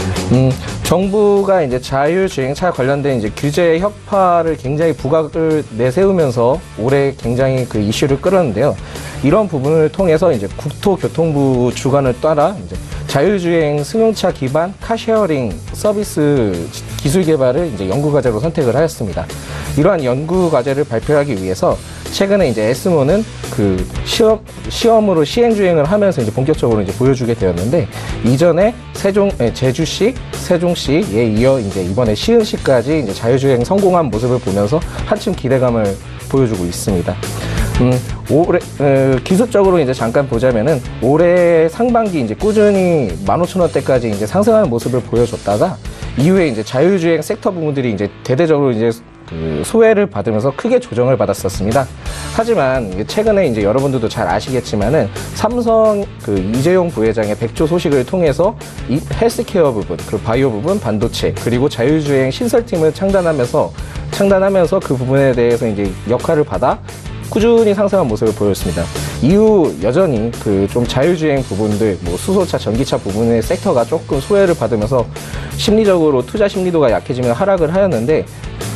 정부가 이제 자율주행차 관련된 이제 규제 혁파를 굉장히 부각을 내세우면서 올해 굉장히 그 이슈를 끌었는데요. 이런 부분을 통해서 이제 국토교통부 주관을 따라 이제 자율주행 승용차 기반 카쉐어링 서비스 기술 개발을 이제 연구과제로 선택을 하였습니다. 이러한 연구과제를 발표하기 위해서 최근에 이제 에스모는 그 시험으로 시행주행을 하면서 이제 본격적으로 이제 보여주게 되었는데 이전에 제주시, 세종시에 이어 이제 이번에 시흥시까지 이제 자율주행 성공한 모습을 보면서 한층 기대감을 보여주고 있습니다. 올해 기술적으로 이제 잠깐 보자면은 올해 상반기 이제 꾸준히 15,000원대까지 이제 상승하는 모습을 보여줬다가 이후에 이제 자율주행 섹터 부분들이 이제 대대적으로 이제 그 소외를 받으면서 크게 조정을 받았었습니다. 하지만 최근에 이제 여러분들도 잘 아시겠지만은 삼성 그 이재용 부회장의 백조 소식을 통해서 이 헬스케어 부분, 그 바이오 부분, 반도체 그리고 자율주행 신설팀을 창단하면서 그 부분에 대해서 이제 역할을 받아 꾸준히 상승한 모습을 보였습니다. 이후 여전히 그 좀 자율주행 부분들, 뭐 수소차, 전기차 부분의 섹터가 조금 소외를 받으면서 심리적으로 투자 심리도가 약해지면 하락을 하였는데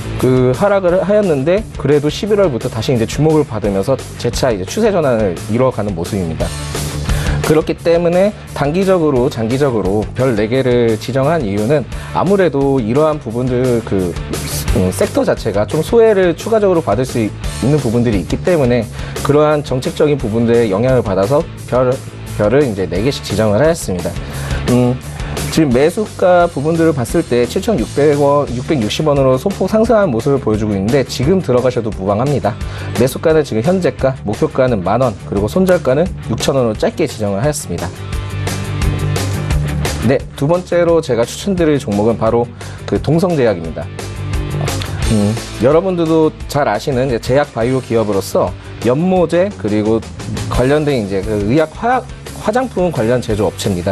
그래도 11월부터 다시 이제 주목을 받으면서 재차 이제 추세 전환을 이뤄가는 모습입니다. 그렇기 때문에 단기적으로 장기적으로 별 4개를 지정한 이유는 아무래도 이러한 부분들 그 섹터 자체가 좀 소외를 추가적으로 받을 수 있는 부분들이 있기 때문에 그러한 정책적인 부분들에 영향을 받아서 별을 이제 4개씩 지정을 하였습니다. 지금 매수가 부분들을 봤을 때 7,600원, 660원으로 소폭 상승한 모습을 보여주고 있는데 지금 들어가셔도 무방합니다. 매수가는 지금 현재가, 목표가는 10,000원, 그리고 손절가는 6,000원으로 짧게 지정을 하였습니다. 네, 두 번째로 제가 추천드릴 종목은 바로 그 동성제약입니다. 여러분들도 잘 아시는 이제 제약 바이오 기업으로서 연모제 그리고 관련된 이제 그 의약 화장품 관련 제조 업체입니다.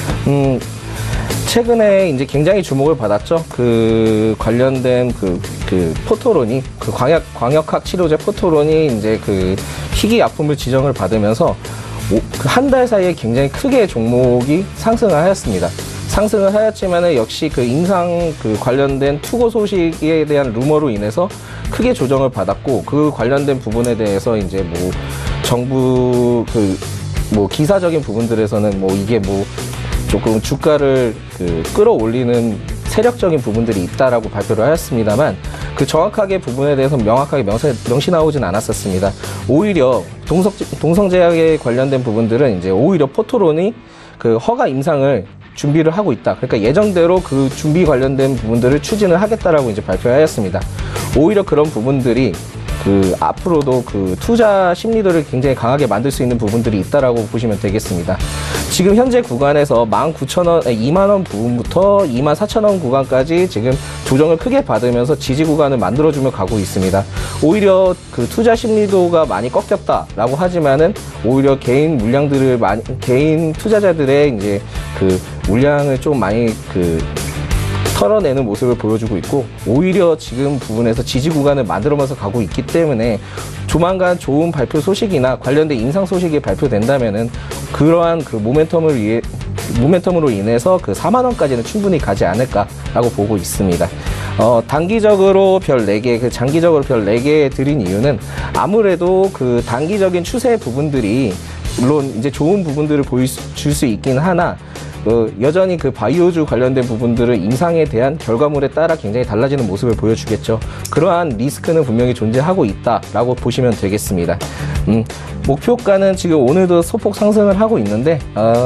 최근에 이제 굉장히 주목을 받았죠. 그 관련된 그 포토론이 그 광역학 치료제 포토론이 이제 그 희귀 약품을 지정을 받으면서 한 달 사이에 굉장히 크게 종목이 상승을 하였습니다. 상승을 하였지만은 역시 그 임상 그 관련된 투고 소식에 대한 루머로 인해서 크게 조정을 받았고 그 관련된 부분에 대해서 이제 뭐 정부 그 뭐 기사적인 부분들에서는 뭐 이게 뭐 조금 주가를 그 끌어올리는 세력적인 부분들이 있다라고 발표를 하였습니다만 그 정확하게 부분에 대해서 명확하게 명시 나오진 않았었습니다. 오히려 동성제약에 관련된 부분들은 이제 오히려 포토론이 그 허가 임상을 준비를 하고 있다. 그러니까 예정대로 그 준비 관련된 부분들을 추진을 하겠다라고 이제 발표하였습니다. 오히려 그런 부분들이 앞으로도 투자 심리도를 굉장히 강하게 만들 수 있는 부분들이 있다라고 보시면 되겠습니다. 지금 현재 구간에서 19,000원, 2만 원 부분부터 24,000원 구간까지 지금 조정을 크게 받으면서 지지 구간을 만들어주며 가고 있습니다. 오히려 투자 심리도가 많이 꺾였다라고 하지만은 오히려 개인 투자자들의 이제 물량을 좀 많이 털어내는 모습을 보여주고 있고, 오히려 지금 부분에서 지지 구간을 만들어면서 가고 있기 때문에 조만간 좋은 발표 소식이나 관련된 인상 소식이 발표된다면은 그러한 모멘텀으로 인해서 4만 원까지는 충분히 가지 않을까라고 보고 있습니다. 단기적으로 별 4개, 장기적으로 별 4개 드린 이유는 아무래도 단기적인 추세 부분들이 물론 이제 좋은 부분들을 보여줄 수 있긴 하나, 여전히 바이오주 관련된 부분들은 임상에 대한 결과물에 따라 굉장히 달라지는 모습을 보여주겠죠. 그러한 리스크는 분명히 존재하고 있다라고 보시면 되겠습니다. 목표가는 지금 오늘도 소폭 상승을 하고 있는데,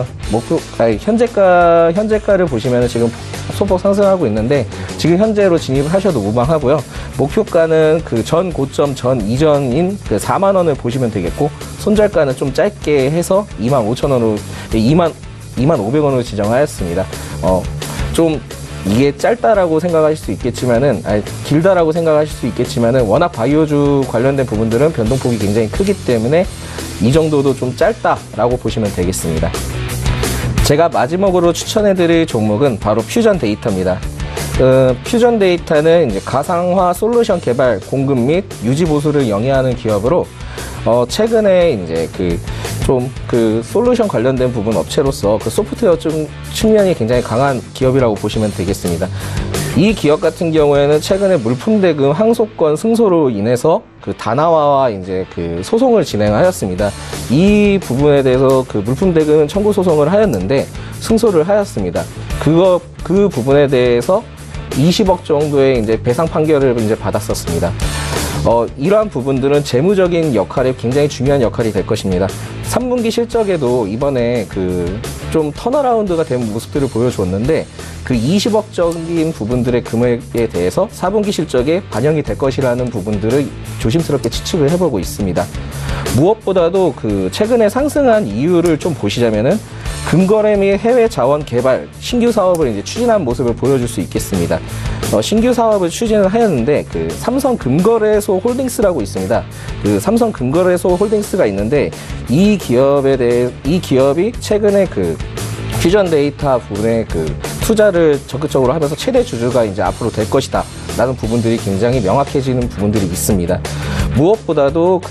현재가를 보시면 지금 소폭 상승하고 있는데, 지금 현재로 진입을 하셔도 무방하고요. 목표가는 전 고점 전 이전인 4만 원을 보시면 되겠고, 손절가는 좀 짧게 해서 25,000원으로 25,500원으로 지정하였습니다. 좀 이게 짧다라고 생각하실 수 있겠지만은, 길다라고 생각하실 수 있겠지만은, 워낙 바이오주 관련된 부분들은 변동폭이 굉장히 크기 때문에 이 정도도 좀 짧다라고 보시면 되겠습니다. 제가 마지막으로 추천해드릴 종목은 바로 퓨전 데이터입니다. 퓨전 데이터는 이제 가상화 솔루션 개발, 공급 및 유지 보수를 영위하는 기업으로, 최근에 이제 솔루션 관련된 부분 업체로서 소프트웨어 측면이 굉장히 강한 기업이라고 보시면 되겠습니다. 이 기업 같은 경우에는 최근에 물품 대금 항소권 승소로 인해서 다나와와 이제 소송을 진행하였습니다. 이 부분에 대해서 물품 대금 청구 소송을 하였는데 승소를 하였습니다. 그 부분에 대해서 20억 정도의 이제 배상 판결을 이제 받았었습니다. 이러한 부분들은 재무적인 역할에 굉장히 중요한 역할이 될 것입니다. 3분기 실적에도 이번에 좀 턴어라운드가 된 모습들을 보여줬는데, 20억적인 부분들의 금액에 대해서 4분기 실적에 반영이 될 것이라는 부분들을 조심스럽게 추측을 해보고 있습니다. 무엇보다도 최근에 상승한 이유를 좀 보시자면은 금거래 및 해외 자원 개발 신규 사업을 이제 추진한 모습을 보여줄 수 있겠습니다. 신규 사업을 추진을 하였는데 삼성 금거래소 홀딩스라고 있습니다. 삼성 금거래소 홀딩스가 있는데 이 기업이 최근에 퓨전 데이터 부분에 투자를 적극적으로 하면서 최대 주주가 이제 앞으로 될 것이다 라는 부분들이 굉장히 명확해지는 부분들이 있습니다. 무엇보다도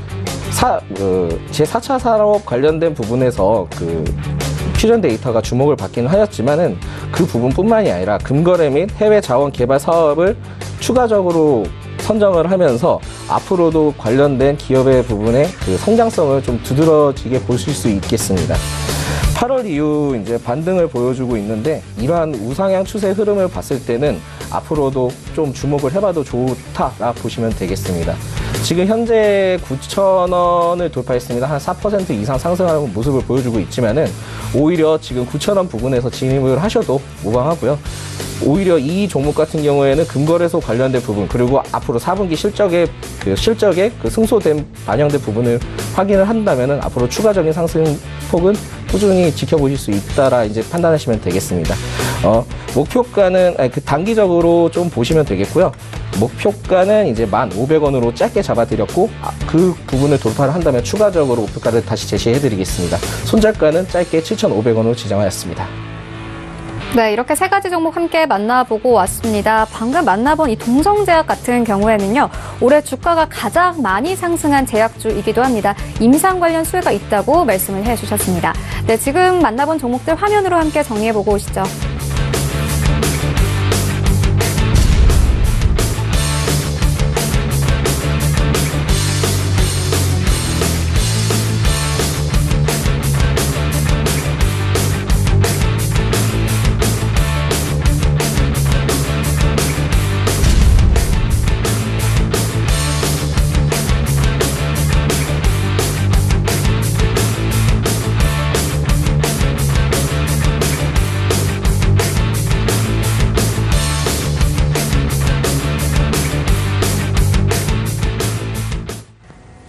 제4차 산업 관련된 부분에서 퓨전 데이터가 주목을 받기는 하였지만은 그 부분뿐만이 아니라 금거래 및 해외 자원 개발 사업을 추가적으로 선정을 하면서 앞으로도 관련된 기업의 부분의 성장성을 좀 두드러지게 보실 수 있겠습니다. 8월 이후 이제 반등을 보여주고 있는데, 이러한 우상향 추세 흐름을 봤을 때는 앞으로도 좀 주목을 해봐도 좋다라 보시면 되겠습니다. 지금 현재 9,000원을 돌파했습니다. 한 4% 이상 상승하는 모습을 보여주고 있지만은, 오히려 지금 9,000원 부분에서 진입을 하셔도 무방하고요. 오히려 이 종목 같은 경우에는 금거래소 관련된 부분, 그리고 앞으로 4분기 실적에 승소된 반영된 부분을 확인을 한다면은 앞으로 추가적인 상승폭은 꾸준히 지켜보실 수 있다라 이제 판단하시면 되겠습니다. 목표가는 단기적으로 좀 보시면 되겠고요. 목표가는 이제 1,500원으로 짧게 잡아드렸고, 그 부분을 돌파를 한다면 추가적으로 목표가를 다시 제시해드리겠습니다. 손절가는 짧게 7,500원으로 지정하였습니다. 네, 이렇게 세 가지 종목 함께 만나보고 왔습니다. 방금 만나본 이 동성제약 같은 경우에는요, 올해 주가가 가장 많이 상승한 제약주이기도 합니다. 임상 관련 수혜가 있다고 말씀을 해주셨습니다. 네, 지금 만나본 종목들 화면으로 함께 정리해보고 오시죠.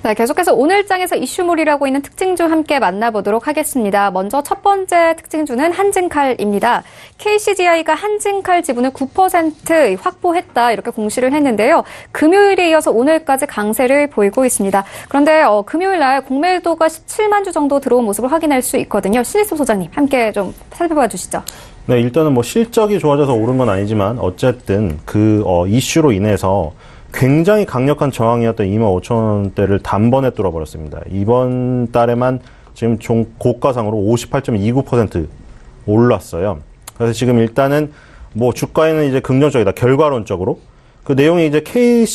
네, 계속해서 오늘장에서 이슈몰이라고 있는 특징주 함께 만나보도록 하겠습니다. 먼저 첫 번째 특징주는 한진칼입니다. KCGI가 한진칼 지분을 9% 확보했다 이렇게 공시를 했는데요. 금요일에 이어서 오늘까지 강세를 보이고 있습니다. 그런데 금요일 날 공매도가 17만 주 정도 들어온 모습을 확인할 수 있거든요. 신일섭 소장님 함께 좀 살펴봐 주시죠. 네, 일단은 뭐 실적이 좋아져서 오른 건 아니지만 어쨌든 그 이슈로 인해서 굉장히 강력한 저항이었던 25,000원대를 단번에 뚫어버렸습니다. 이번 달에만 지금 고가상으로 58.29% 올랐어요. 그래서 지금 일단은 뭐 주가에는 이제 긍정적이다. 결과론적으로. 그 내용이 이제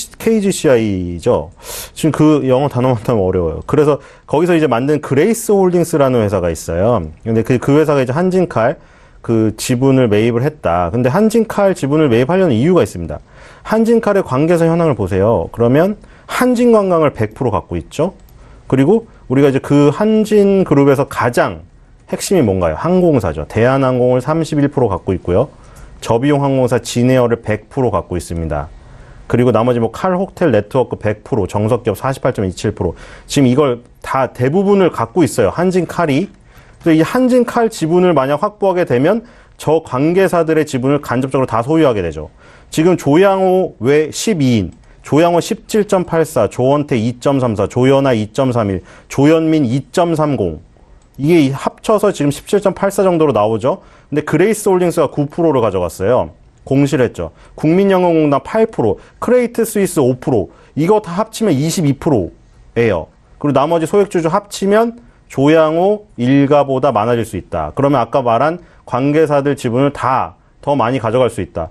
KGCI죠. 지금 그 영어 단어만 하면 어려워요. 그래서 거기서 이제 만든 그레이스 홀딩스라는 회사가 있어요. 근데 그 회사가 이제 한진칼 그 지분을 매입을 했다. 근데 한진칼 지분을 매입하려는 이유가 있습니다. 한진칼의 관계사 현황을 보세요. 그러면 한진관광을 100% 갖고 있죠. 그리고 우리가 이제 그 한진그룹에서 가장 핵심이 뭔가요? 항공사죠. 대한항공을 31% 갖고 있고요. 저비용 항공사 진에어를 100% 갖고 있습니다. 그리고 나머지 뭐 칼호텔 네트워크 100%, 정석기업 48.27%. 지금 이걸 다 대부분을 갖고 있어요. 한진칼이. 그래서 이 한진칼 지분을 만약 확보하게 되면 저 관계사들의 지분을 간접적으로 다 소유하게 되죠. 지금 조양호 외 12인, 조양호 17.84, 조원태 2.34, 조연아 2.31, 조현민 2.30. 이게 합쳐서 지금 17.84 정도로 나오죠. 근데 그레이스 홀딩스가 9%를 가져갔어요. 공시를 했죠. 국민연금공단 8%, 크레이트 스위스 5%. 이거 다 합치면 22%예요. 그리고 나머지 소액주주 합치면 조양호 일가보다 많아질 수 있다. 그러면 아까 말한 관계사들 지분을 다 더 많이 가져갈 수 있다.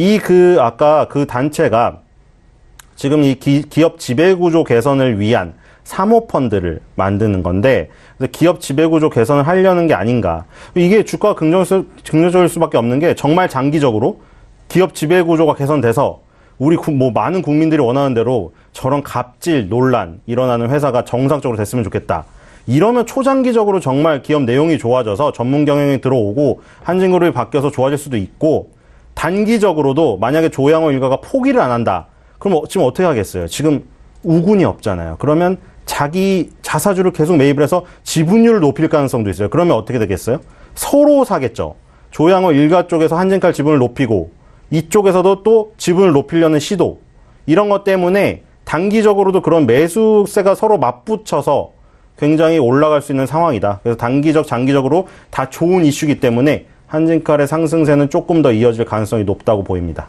아까 그 단체가 지금 이 기업 지배구조 개선을 위한 사모펀드를 만드는 건데, 그래서 기업 지배구조 개선을 하려는 게 아닌가. 이게 주가가 긍정적일 수밖에 없는 게 정말 장기적으로 기업 지배구조가 개선돼서 우리 많은 국민들이 원하는 대로 저런 갑질 논란 일어나는 회사가 정상적으로 됐으면 좋겠다. 이러면 초장기적으로 정말 기업 내용이 좋아져서 전문 경영이 들어오고 한진그룹이 바뀌어서 좋아질 수도 있고, 단기적으로도 만약에 조양호 일가가 포기를 안 한다. 그럼 지금 어떻게 하겠어요? 지금 우군이 없잖아요. 그러면 자기 자사주를 계속 매입을 해서 지분율을 높일 가능성도 있어요. 그러면 어떻게 되겠어요? 서로 사겠죠. 조양호 일가 쪽에서 한진칼 지분을 높이고 이쪽에서도 또 지분을 높이려는 시도. 이런 것 때문에 단기적으로도 그런 매수세가 서로 맞붙여서 굉장히 올라갈 수 있는 상황이다. 그래서 장기적으로 다 좋은 이슈이기 때문에 한진칼의 상승세는 조금 더 이어질 가능성이 높다고 보입니다.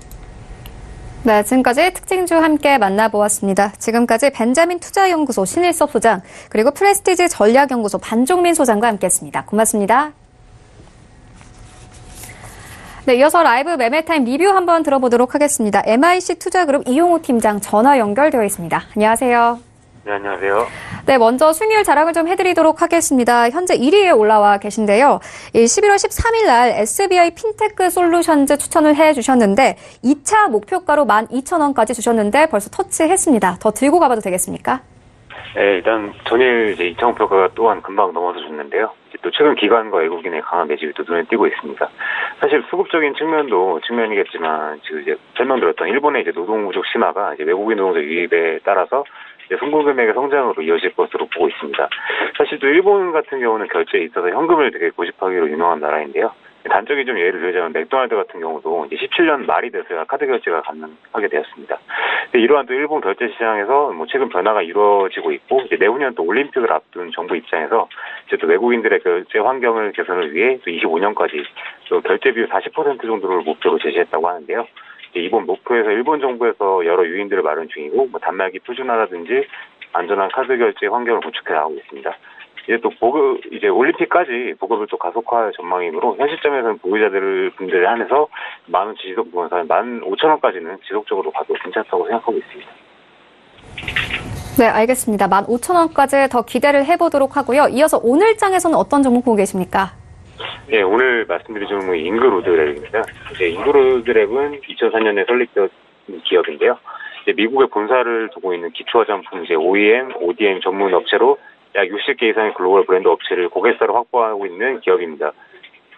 네, 지금까지 특징주 함께 만나보았습니다. 지금까지 벤자민 투자연구소 신일섭 소장, 그리고 프레스티지 전략연구소 반종민 소장과 함께했습니다. 고맙습니다. 네, 이어서 라이브 매매타임 리뷰 한번 들어보도록 하겠습니다. MIC 투자그룹 이용호 팀장 전화 연결되어 있습니다. 안녕하세요. 네, 안녕하세요. 네, 먼저 수익률 자랑을 좀 해드리도록 하겠습니다. 현재 1위에 올라와 계신데요. 11월 13일 날 SBI 핀테크 솔루션즈 추천을 해주셨는데 2차 목표가로 12,000원까지 주셨는데 벌써 터치했습니다. 더 들고 가봐도 되겠습니까? 네, 일단 전일 2차 목표가가 또한 금방 넘어서 줬는데요. 또 최근 기관과 외국인의 강한 매집이 또 눈에 띄고 있습니다. 사실 수급적인 측면이겠지만 지금 이제 설명드렸던 일본의 이제 노동부족 심화가 이제 외국인 노동자 유입에 따라서 송금 금액의 성장으로 이어질 것으로 보고 있습니다. 사실 또 일본 같은 경우는 결제에 있어서 현금을 되게 고집하기로 유명한 나라인데요. 단적인 좀 예를 들자면 맥도날드 같은 경우도 이제 17년 말이 돼서야 카드 결제가 가능하게 되었습니다. 이러한 또 일본 결제 시장에서 최근 변화가 이루어지고 있고, 이제 내후년 또 올림픽을 앞둔 정부 입장에서 이제 또 외국인들의 결제 환경을 개선을 위해 또 25년까지 또 결제 비율 40% 정도를 목표로 제시했다고 하는데요. 이번 목표에서 일본 정부에서 여러 요인들을 마련 중이고, 단말기 표준화라든지 안전한 카드 결제 환경을 구축해 나가고 있습니다. 이제 올림픽까지 보급을 또 가속화할 전망이므로 현 시점에서는 보유자분들에 한해서 10,000원 지속 부분에서 15,000원까지는 지속적으로 가도 괜찮다고 생각하고 있습니다. 네, 알겠습니다. 15,000원까지 더 기대를 해보도록 하고요. 이어서 오늘장에서는 어떤 종목 보고 계십니까? 네, 오늘 말씀드릴 종목이 인그로드랩입니다. 인그로드랩은 2004년에 설립된 기업인데요. 미국에 본사를 두고 있는 기초화장품 OEM, ODM 전문 업체로 약 60개 이상의 글로벌 브랜드 업체를 고객사로 확보하고 있는 기업입니다.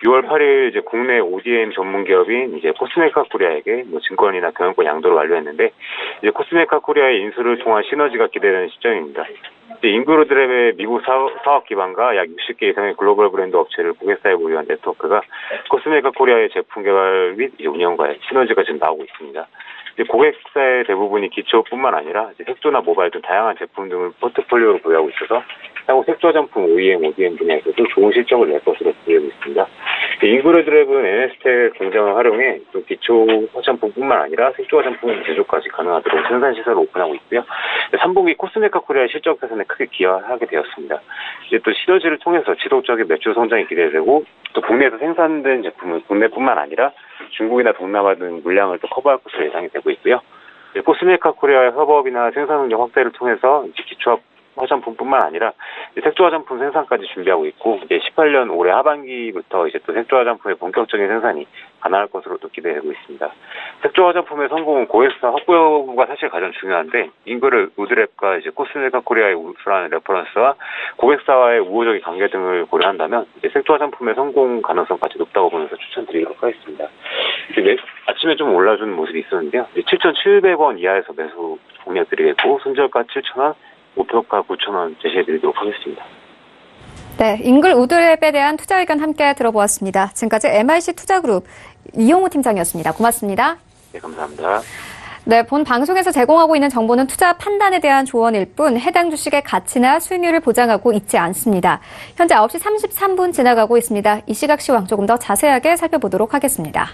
6월 8일 이제 국내 ODM 전문 기업인 이제 코스메카 코리아에게 뭐 증권이나 경영권 양도를 완료했는데 이제 코스메카 코리아의 인수를 통한 시너지가 기대되는 시점입니다. 인그루드랩의 미국 사업 기반과 약 60개 이상의 글로벌 브랜드 업체를 고객사에 보유한 네트워크가 코스메카 코리아의 제품 개발 및 운영과의 시너지가 지금 나오고 있습니다. 이제 고객사의 대부분이 기초뿐만 아니라 이제 색조나 모바일 등 다양한 제품 등을 포트폴리오로 보유하고 있어서 향후 색조 화장품 OEM, ODM 분야에서도 좋은 실적을 낼 것으로 보이고 있습니다. 인그루드랩은 NS텍 공장을 활용해 또 기초 화장품뿐만 아니라 색조 화장품 제조까지 가능하도록 생산 시설을 오픈하고 있고요. 3분기 코스메카 코리아 실적 개선에 크게 기여하게 되었습니다. 이제 또 시너지를 통해서 지속적인 매출 성장이 기대되고 또 국내에서 생산된 제품은 국내뿐만 아니라 중국이나 동남아 등 물량을 또 커버할 것으로 예상이 되고 있고요. 코스메카 코리아의 협업이나 생산 능력 확대를 통해서 이제 기초 화장품뿐만 아니라 색조 화장품 생산까지 준비하고 있고 이제 18년 올해 하반기부터 이제 또 색조 화장품의 본격적인 생산이 가능할 것으로 또 기대되고 있습니다. 색조 화장품의 성공은 고객사 확보 여부가 사실 가장 중요한데 인그루드랩과 이제 코스메카 코리아의 우수한 레퍼런스와 고객사와의 우호적인 관계 등을 고려한다면 이제 색조 화장품의 성공 가능성까지 높다고 보면서 추천드리도록 하겠습니다. 아침에 좀 올라준 모습이 있었는데요. 7,700원 이하에서 매수 공략드리겠고 손절가 7,000원, 목표가 9,000원 제시해드리도록 하겠습니다. 네, 인글우드랩에 대한 투자 의견 함께 들어보았습니다. 지금까지 MIC 투자그룹 이용우 팀장이었습니다. 고맙습니다. 네, 감사합니다. 네, 본 방송에서 제공하고 있는 정보는 투자 판단에 대한 조언일 뿐 해당 주식의 가치나 수익률을 보장하고 있지 않습니다. 현재 9시 33분 지나가고 있습니다. 이 시각 시황 조금 더 자세하게 살펴보도록 하겠습니다.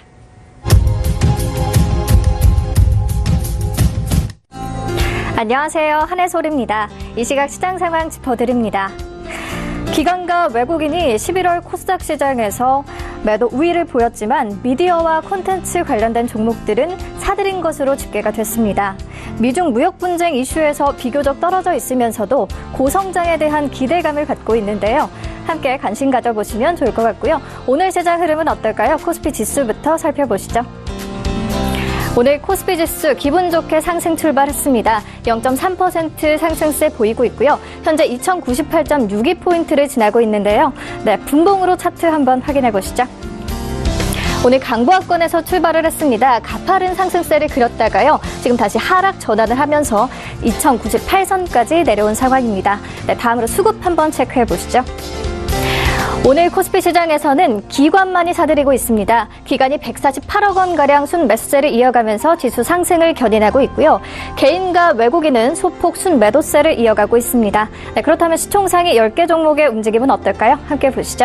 안녕하세요. 한혜솔입니다. 이 시각 시장 상황 짚어드립니다. 기관과 외국인이 11월 코스닥 시장에서 매도 우위를 보였지만 미디어와 콘텐츠 관련된 종목들은 사들인 것으로 집계가 됐습니다. 미중 무역 분쟁 이슈에서 비교적 떨어져 있으면서도 고성장에 대한 기대감을 갖고 있는데요. 함께 관심 가져보시면 좋을 것 같고요. 오늘 시장 흐름은 어떨까요? 코스피 지수부터 살펴보시죠. 오늘 코스피 지수 기분 좋게 상승 출발했습니다. 0.3% 상승세 보이고 있고요. 현재 2098.62포인트를 지나고 있는데요. 네, 분봉으로 차트 한번 확인해 보시죠. 오늘 강보합권에서 출발을 했습니다. 가파른 상승세를 그렸다가요. 지금 다시 하락 전환을 하면서 2098선까지 내려온 상황입니다. 네, 다음으로 수급 한번 체크해 보시죠. 오늘 코스피 시장에서는 기관만이 사들이고 있습니다. 기관이 148억 원가량 순매수세를 이어가면서 지수 상승을 견인하고 있고요. 개인과 외국인은 소폭 순매도세를 이어가고 있습니다. 네, 그렇다면 시총상위 10개 종목의 움직임은 어떨까요? 함께 보시죠.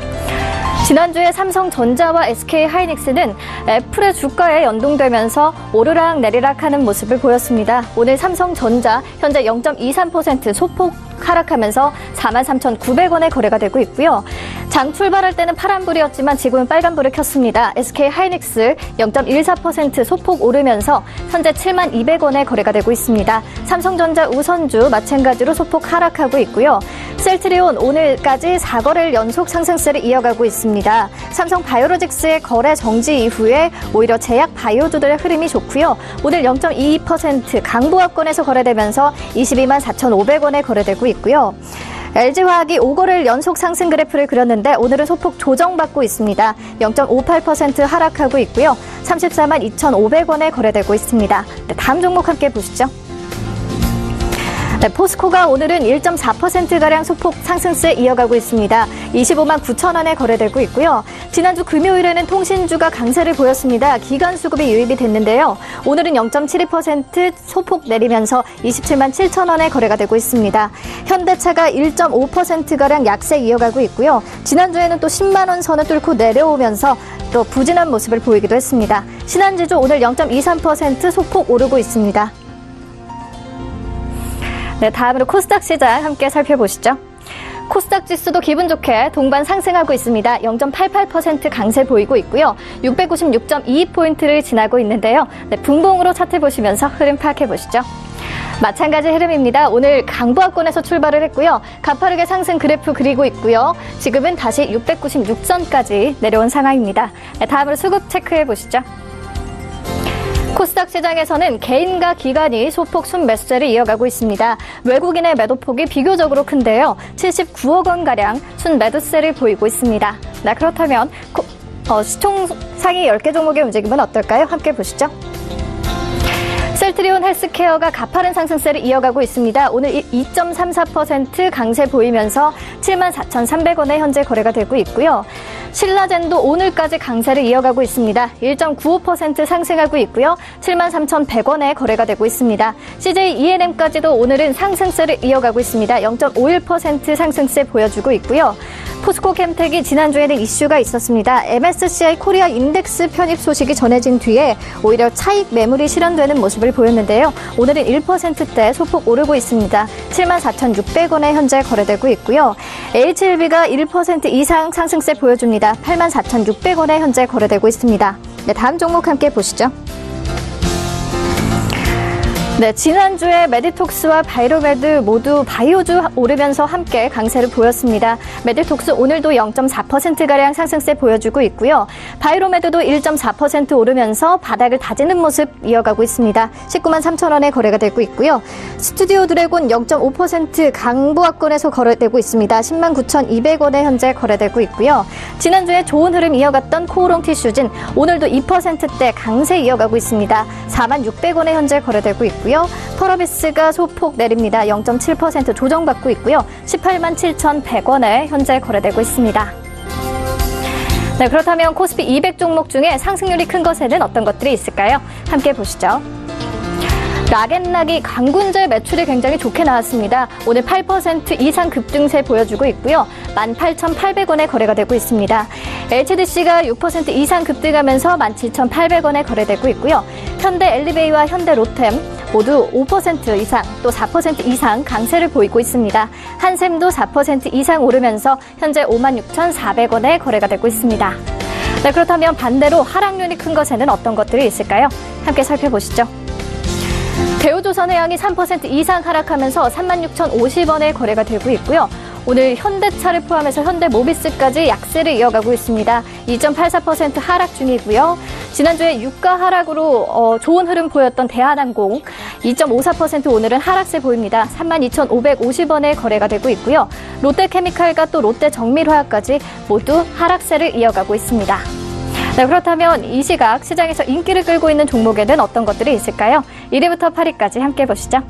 지난주에 삼성전자와 SK하이닉스는 애플의 주가에 연동되면서 오르락 내리락 하는 모습을 보였습니다. 오늘 삼성전자 현재 0.23% 소폭 하락하면서 43,900원에 거래가 되고 있고요. 장 출발할 때는 파란불이었지만 지금은 빨간불을 켰습니다. SK하이닉스 0.14% 소폭 오르면서 현재 72,200원에 거래가 되고 있습니다. 삼성전자 우선주 마찬가지로 소폭 하락하고 있고요. 셀트리온 오늘까지 4거래일 연속 상승세를 이어가고 있습니다. 삼성바이오로직스의 거래 정지 이후에 오히려 제약 바이오주들의 흐름이 좋고요. 오늘 0.22% 강보합권에서 거래되면서 224,500원에 거래되고 있고요. LG화학이 5거래일 연속 상승 그래프를 그렸는데 오늘은 소폭 조정받고 있습니다. 0.58% 하락하고 있고요. 342,500원에 거래되고 있습니다. 네, 다음 종목 함께 보시죠. 네, 포스코가 오늘은 1.4%가량 소폭 상승세 이어가고 있습니다. 259,000원에 거래되고 있고요. 지난주 금요일에는 통신주가 강세를 보였습니다. 기관 수급이 유입이 됐는데요. 오늘은 0.72% 소폭 내리면서 277,000원에 거래가 되고 있습니다. 현대차가 1.5%가량 약세 이어가고 있고요. 지난주에는 또 10만 원 선을 뚫고 내려오면서 또 부진한 모습을 보이기도 했습니다. 신한지주 오늘 0.23% 소폭 오르고 있습니다. 네, 다음으로 코스닥 시장 함께 살펴보시죠. 코스닥 지수도 기분 좋게 동반 상승하고 있습니다. 0.88% 강세 보이고 있고요. 696.22포인트를 지나고 있는데요. 네, 분봉으로 차트 보시면서 흐름 파악해 보시죠. 마찬가지 흐름입니다. 오늘 강보합권에서 출발을 했고요. 가파르게 상승 그래프 그리고 있고요. 지금은 다시 696선까지 내려온 상황입니다. 네, 다음으로 수급 체크해 보시죠. 코스닥 시장에서는 개인과 기관이 소폭 순매수세를 이어가고 있습니다. 외국인의 매도폭이 비교적으로 큰데요. 79억 원가량 순매도세를 보이고 있습니다. 네, 그렇다면 시총 상위 10개 종목의 움직임은 어떨까요? 함께 보시죠. 셀트리온 헬스케어가 가파른 상승세를 이어가고 있습니다. 오늘 2.34% 강세 보이면서 74,300원에 현재 거래가 되고 있고요. 신라젠도 오늘까지 강세를 이어가고 있습니다. 1.95% 상승하고 있고요. 73,100원에 거래가 되고 있습니다. CJ ENM까지도 오늘은 상승세를 이어가고 있습니다. 0.51% 상승세 보여주고 있고요. 포스코캠텍이 지난주에는 이슈가 있었습니다. MSCI 코리아 인덱스 편입 소식이 전해진 뒤에 오히려 차익 매물이 실현되는 모습을 보였는데요. 오늘은 1%대 소폭 오르고 있습니다. 74,600원에 현재 거래되고 있고요. HLB가 1% 이상 상승세 보여줍니다. 84,600원에 현재 거래되고 있습니다. 네, 다음 종목 함께 보시죠. 네, 지난주에 메디톡스와 바이로메드 모두 바이오주 오르면서 함께 강세를 보였습니다. 메디톡스 오늘도 0.4%가량 상승세 보여주고 있고요. 바이로메드도 1.4% 오르면서 바닥을 다지는 모습 이어가고 있습니다. 19만 3천원에 거래가 되고 있고요. 스튜디오 드래곤 0.5% 강보합권에서 거래되고 있습니다. 10만 9,200원에 현재 거래되고 있고요. 지난주에 좋은 흐름 이어갔던 코오롱 티슈진 오늘도 2%대 강세 이어가고 있습니다. 4만 600원에 현재 거래되고 있고요. 펄어비스가 소폭 내립니다. 0.7% 조정받고 있고요. 18만 7,100원에 현재 거래되고 있습니다. 네, 그렇다면 코스피 200 종목 중에 상승률이 큰 것에는 어떤 것들이 있을까요? 함께 보시죠. 락앤락이 강군제 매출이 굉장히 좋게 나왔습니다. 오늘 8% 이상 급등세 보여주고 있고요. 18,800원에 거래가 되고 있습니다. HDC가 6% 이상 급등하면서 17,800원에 거래되고 있고요. 현대 엘리베이와 현대 로템 모두 5% 이상 또 4% 이상 강세를 보이고 있습니다. 한샘도 4% 이상 오르면서 현재 56,400원에 거래가 되고 있습니다. 네, 그렇다면 반대로 하락률이 큰 것에는 어떤 것들이 있을까요? 함께 살펴보시죠. 대우조선해양이 3% 이상 하락하면서 36,050원에 거래가 되고 있고요. 오늘 현대차를 포함해서 현대모비스까지 약세를 이어가고 있습니다. 2.84% 하락 중이고요. 지난주에 유가 하락으로 좋은 흐름 보였던 대한항공 2.54% 오늘은 하락세 보입니다. 32,550원에 거래가 되고 있고요. 롯데케미칼과 또 롯데정밀화학까지 모두 하락세를 이어가고 있습니다. 네, 그렇다면 이 시각 시장에서 인기를 끌고 있는 종목에는 어떤 것들이 있을까요? 1위부터 8위까지 함께 보시죠.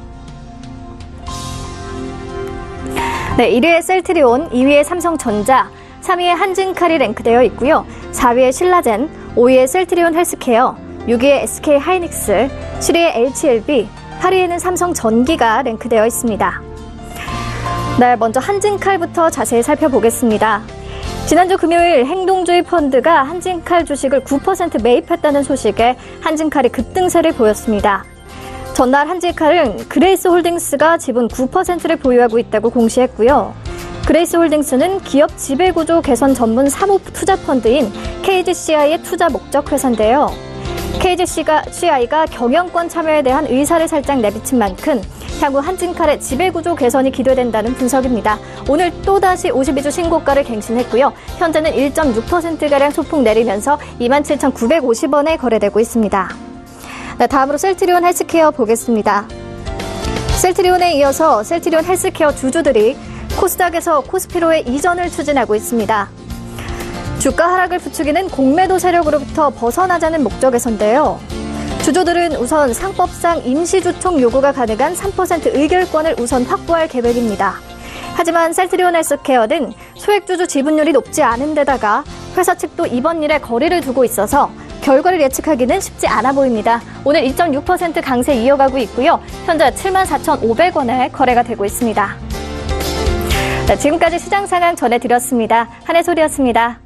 네, 1위에 셀트리온, 2위에 삼성전자, 3위에 한진칼이 랭크되어 있고요. 4위에 신라젠, 5위에 셀트리온 헬스케어, 6위에 SK하이닉스, 7위에 HLB, 8위에는 삼성전기가 랭크되어 있습니다. 네, 먼저 한진칼부터 자세히 살펴보겠습니다. 지난주 금요일 행동주의 펀드가 한진칼 주식을 9% 매입했다는 소식에 한진칼이 급등세를 보였습니다. 전날 한진칼은 그레이스홀딩스가 지분 9%를 보유하고 있다고 공시했고요. 그레이스홀딩스는 기업 지배구조 개선 전문 사모투자펀드인 KGCI의 투자 목적 회사인데요. KGCI가 경영권 참여에 대한 의사를 살짝 내비친 만큼 향후 한진칼의 지배구조 개선이 기대된다는 분석입니다. 오늘 또다시 52주 신고가를 갱신했고요. 현재는 1.6%가량 소폭 내리면서 27,950원에 거래되고 있습니다. 네, 다음으로 셀트리온 헬스케어 보겠습니다. 셀트리온에 이어서 셀트리온 헬스케어 주주들이 코스닥에서 코스피로의 이전을 추진하고 있습니다. 주가 하락을 부추기는 공매도 세력으로부터 벗어나자는 목적에서인데요. 주주들은 우선 상법상 임시주총 요구가 가능한 3% 의결권을 우선 확보할 계획입니다. 하지만 셀트리온 헬스케어는 소액주주 지분율이 높지 않은 데다가 회사 측도 이번 일에 거리를 두고 있어서 결과를 예측하기는 쉽지 않아 보입니다. 오늘 2.6% 강세 이어가고 있고요. 현재 74,500원에 거래가 되고 있습니다. 네, 지금까지 시장 상황 전해드렸습니다. 한혜솔이었습니다.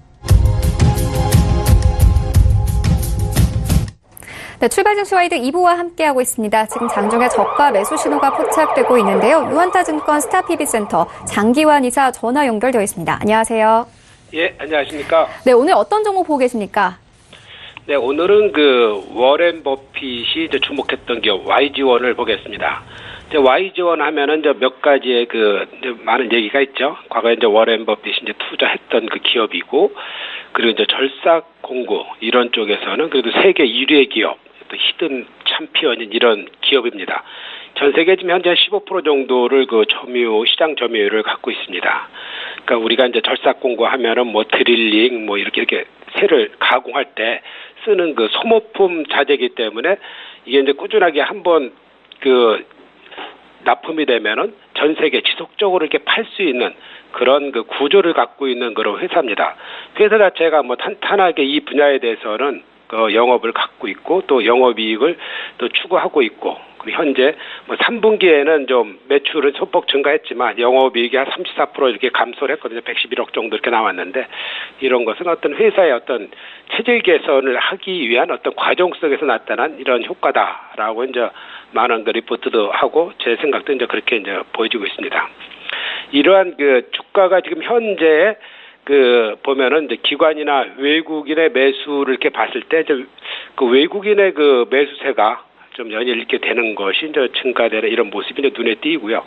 네, 출발 증시 와이드 2부와 함께하고 있습니다. 지금 장중에 저가 매수 신호가 포착되고 있는데요. 유한타증권 스타PB센터 장기환 이사 전화 연결되어 있습니다. 안녕하세요. 예, 안녕하십니까. 네, 오늘 어떤 종목 보고 계십니까? 네, 오늘은 워렌 버핏이 이제 주목했던 기업 YG원을 보겠습니다. 이제 YG원 하면은 이제 몇 가지의 이제 많은 얘기가 있죠. 과거에 이제 워렌 버핏이 이제 투자했던 그 기업이고, 그리고 이제 절삭 공구 이런 쪽에서는 그래도 세계 1위의 기업, 또 히든 챔피언인 이런 기업입니다. 전 세계 지금 현재 15% 정도를 그 시장 점유율을 갖고 있습니다. 그러니까 우리가 이제 절삭 공구하면은 뭐 드릴링 뭐 이렇게 새를 가공할 때 쓰는 그 소모품 자재이기 때문에 이게 이제 꾸준하게 한번 그 납품이 되면은 전 세계 지속적으로 이렇게 팔 수 있는 그런 그 구조를 갖고 있는 그런 회사입니다. 회사 자체가 뭐 탄탄하게 이 분야에 대해서는 그 영업을 갖고 있고 또 영업이익을 또 추구하고 있고 그리고 현재 뭐 3분기에는 좀 매출은 소폭 증가했지만 영업이익이 한 34% 이렇게 감소를 했거든요. 111억 정도 이렇게 나왔는데 이런 것은 어떤 회사의 어떤 체질 개선을 하기 위한 어떤 과정 속에서 나타난 이런 효과다라고 이제 많은 그 리포트도 하고 제 생각도 이제 그렇게 이제 보여지고 있습니다. 이러한 그 주가가 지금 현재 그 보면은 이제 기관이나 외국인의 매수를 이렇게 봤을 때 그 외국인의 그 매수세가 좀 연일 이렇게 되는 것이 이제 증가되는 이런 모습이 이제 눈에 띄고요.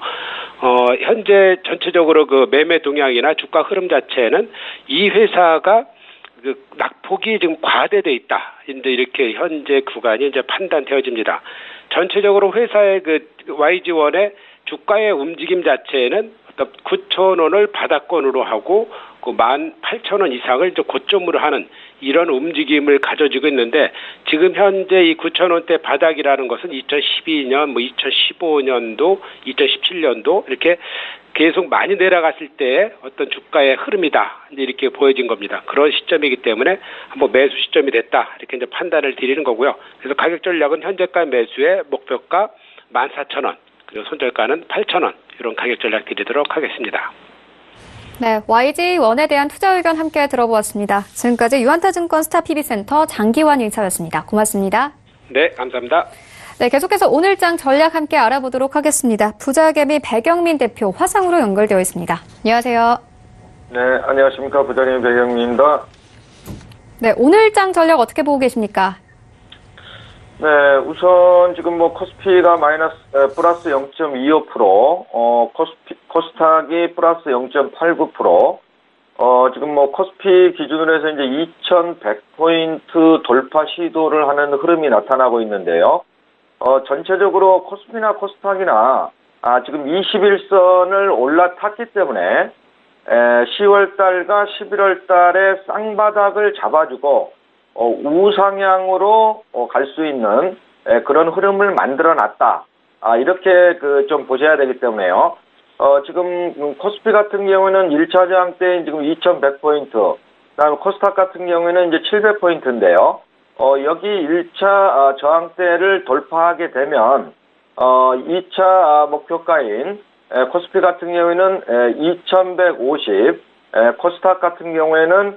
현재 전체적으로 그 매매 동향이나 주가 흐름 자체는 이 회사가 그 낙폭이 지금 과대돼 있다. 이제 이렇게 현재 구간이 이제 판단되어집니다. 전체적으로 회사의 그 YG1의 주가의 움직임 자체는 9,000원을 바닥권으로 하고 그 18,000원 이상을 이제 고점으로 하는 이런 움직임을 가져지고 있는데 지금 현재 이 9,000원대 바닥이라는 것은 2012년, 뭐 2015년도, 2017년도 이렇게 계속 많이 내려갔을 때 어떤 주가의 흐름이다 이렇게 보여진 겁니다. 그런 시점이기 때문에 한번 매수 시점이 됐다 이렇게 이제 판단을 드리는 거고요. 그래서 가격 전략은 현재가 매수의 목표가 14,000원 그리고 손절가는 8,000원 이런 가격 전략 드리도록 하겠습니다. 네, YG1에 대한 투자 의견 함께 들어보았습니다. 지금까지 유한타증권 스타PB센터 장기환 인사였습니다. 고맙습니다. 네, 감사합니다. 네, 계속해서 오늘장 전략 함께 알아보도록 하겠습니다. 부자개미 배경민 대표 화상으로 연결되어 있습니다. 안녕하세요. 네, 안녕하십니까. 부자개미 배경민입니다. 네, 오늘장 전략 어떻게 보고 계십니까? 네, 우선 지금 뭐 코스피가 플러스 0.25%, 코스닥이 플러스 0.89%, 지금 뭐 코스피 기준으로 해서 이제 2100포인트 돌파 시도를 하는 흐름이 나타나고 있는데요. 전체적으로 코스피나 코스닥이나, 지금 21선을 올라탔기 때문에, 10월달과 11월달에 쌍바닥을 잡아주고, 우상향으로 갈 수 있는 그런 흐름을 만들어 놨다. 이렇게 좀 보셔야 되기 때문에요. 지금 코스피 같은 경우는 1차 저항 때 지금 2100포인트, 그다음에 코스닥 같은 경우에는 이제 700포인트인데요. 여기 1차 저항대를 돌파하게 되면 2차 목표가인 코스피 같은 경우에는 2150, 코스닥 같은 경우에는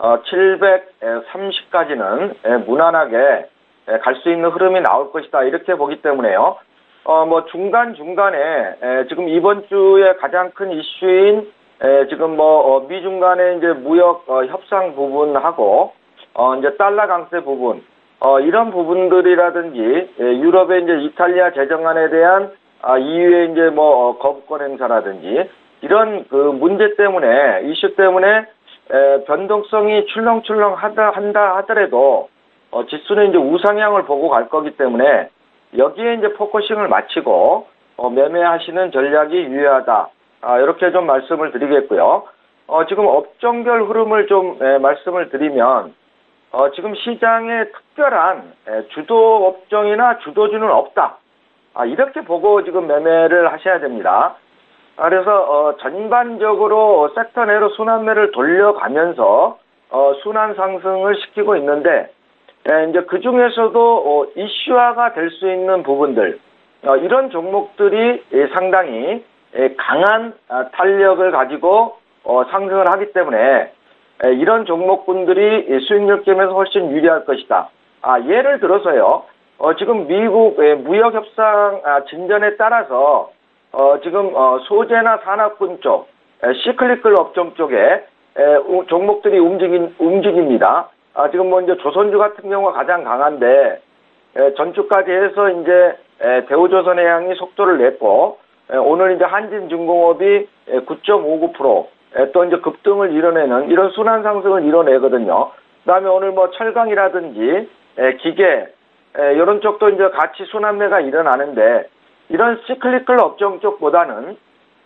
730까지는 무난하게 갈 수 있는 흐름이 나올 것이다. 이렇게 보기 때문에요. 뭐 중간중간에 지금 이번 주에 가장 큰 이슈인 지금 뭐 미중 간의 이제 무역 협상 부분하고 이제 달러 강세 부분 이런 부분들이라든지 유럽의 이제 이탈리아 재정안에 대한 EU의 이제 뭐 거부권 행사라든지 이런 그 문제 때문에 이슈 때문에 변동성이 출렁출렁 한다 하더라도 지수는 이제 우상향을 보고 갈 거기 때문에 여기에 이제 포커싱을 맞추고 매매하시는 전략이 유효하다. 이렇게 좀 말씀을 드리겠고요. 지금 업종별 흐름을 좀 말씀을 드리면 지금 시장에 특별한 주도 업종이나 주도주는 없다. 이렇게 보고 지금 매매를 하셔야 됩니다. 그래서 전반적으로 섹터 내로 순환매를 돌려가면서 순환 상승을 시키고 있는데 이제 그 중에서도 이슈화가 될 수 있는 부분들 이런 종목들이 상당히 강한 탄력을 가지고 상승을 하기 때문에 이런 종목군들이 수익률 게임에서 훨씬 유리할 것이다. 예를 들어서요. 지금 미국 무역 협상 진전에 따라서 지금 소재나 산업군 쪽 시클리컬 업종 쪽에 종목들이 움직입니다. 지금 뭐 이제 조선주 같은 경우가 가장 강한데 전주까지 해서 이제 대우조선해양이 속도를 냈고 오늘 이제 한진중공업이 9.59% 또 이제 급등을 이뤄내는 이런 순환 상승을 이뤄내거든요. 그다음에 오늘 뭐 철강이라든지 기계 이런 쪽도 이제 같이 순환매가 일어나는데 이런 시클리컬 업종 쪽보다는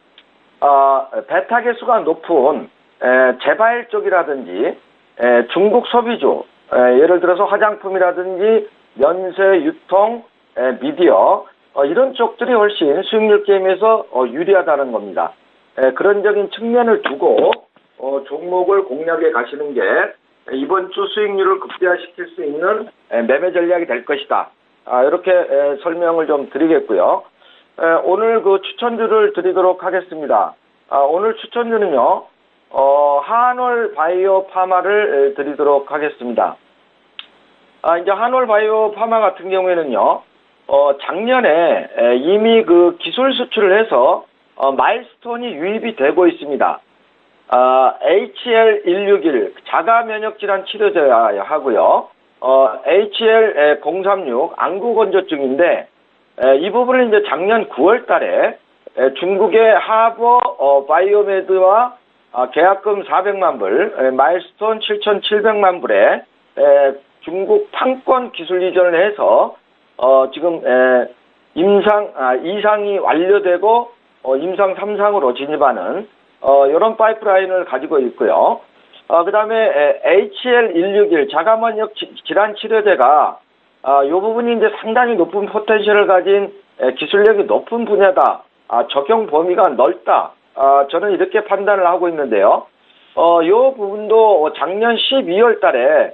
배타 개수가 높은 제발 쪽이라든지 중국 소비주, 예를 들어서 화장품이라든지 면세, 유통, 미디어 이런 쪽들이 훨씬 수익률 게임에서 유리하다는 겁니다. 그런적인 측면을 두고 종목을 공략해 가시는 게 이번 주 수익률을 극대화시킬 수 있는 매매 전략이 될 것이다. 이렇게 설명을 좀 드리겠고요. 오늘 그 추천주를 드리도록 하겠습니다. 오늘 추천주는요, 한올 바이오 파마를 드리도록 하겠습니다. 이제 한올 바이오 파마 같은 경우에는요, 작년에 이미 그 기술 수출을 해서 마일스톤이 유입이 되고 있습니다. HL161 자가 면역 질환 치료제야 하고요. HL036 안구 건조증인데 이 부분을 이제 작년 9월 달에 중국의 하버 바이오메드와 계약금 400만 불, 마일스톤 7,700만 불에 중국 판권 기술 이전을 해서 지금 이상이 완료되고 임상 3상으로 진입하는 이런 파이프라인을 가지고 있고요. 그 다음에 HL161 자가면역 질환 치료제가 이 부분이 이제 상당히 높은 포텐셜을 가진 기술력이 높은 분야다. 적용 범위가 넓다. 저는 이렇게 판단을 하고 있는데요. 이 부분도 작년 12월 달에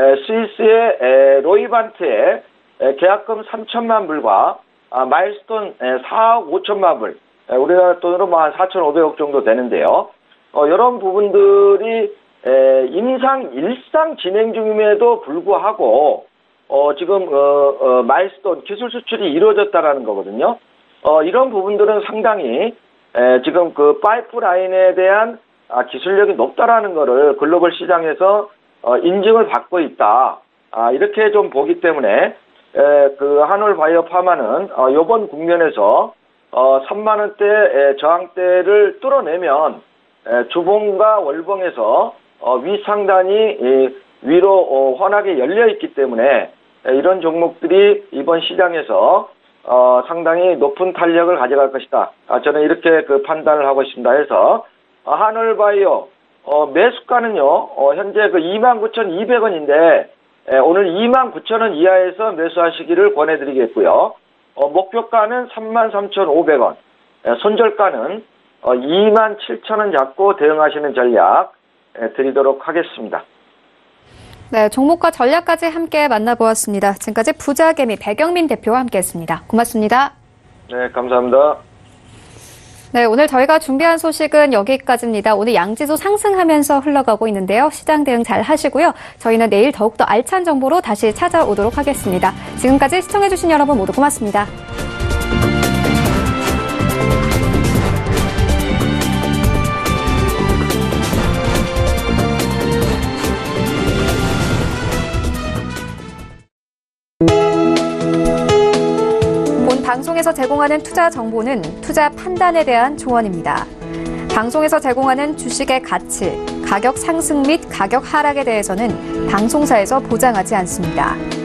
스위스의 로이반트에 계약금 3천만 불과 마일스톤 4억 5천만 불, 우리나라 돈으로 한 4,500억 정도 되는데요. 이런 부분들이 임상 1상 진행 중임에도 불구하고 지금 마일스톤 기술 수출이 이루어졌다라는 거거든요. 이런 부분들은 상당히 지금 그 파이프라인에 대한 기술력이 높다라는 거를 글로벌 시장에서 인증을 받고 있다. 이렇게 좀 보기 때문에 그 한올 바이오 파마는 이번 국면에서 3만 원대 저항대를 뚫어내면 주봉과 월봉에서 위상단이 위로 환하게 열려 있기 때문에 이런 종목들이 이번 시장에서 상당히 높은 탄력을 가져갈 것이다. 저는 이렇게 그 판단을 하고 있습니다. 해서 한올 바이오 매수가는요 현재 그 29,200원인데 오늘 29,000원 이하에서 매수하시기를 권해드리겠고요. 목표가는 33,500원, 손절가는 27,000원 잡고 대응하시는 전략 드리도록 하겠습니다. 네, 종목과 전략까지 함께 만나보았습니다. 지금까지 부자개미 배경민 대표와 함께했습니다. 고맙습니다. 네, 감사합니다. 네, 오늘 저희가 준비한 소식은 여기까지입니다. 오늘 양지수 상승하면서 흘러가고 있는데요. 시장 대응 잘 하시고요. 저희는 내일 더욱더 알찬 정보로 다시 찾아오도록 하겠습니다. 지금까지 시청해주신 여러분 모두 고맙습니다. 방송에서 제공하는 투자 정보는 투자 판단에 대한 조언입니다. 방송에서 제공하는 주식의 가치, 가격 상승 및 가격 하락에 대해서는 방송사에서 보장하지 않습니다.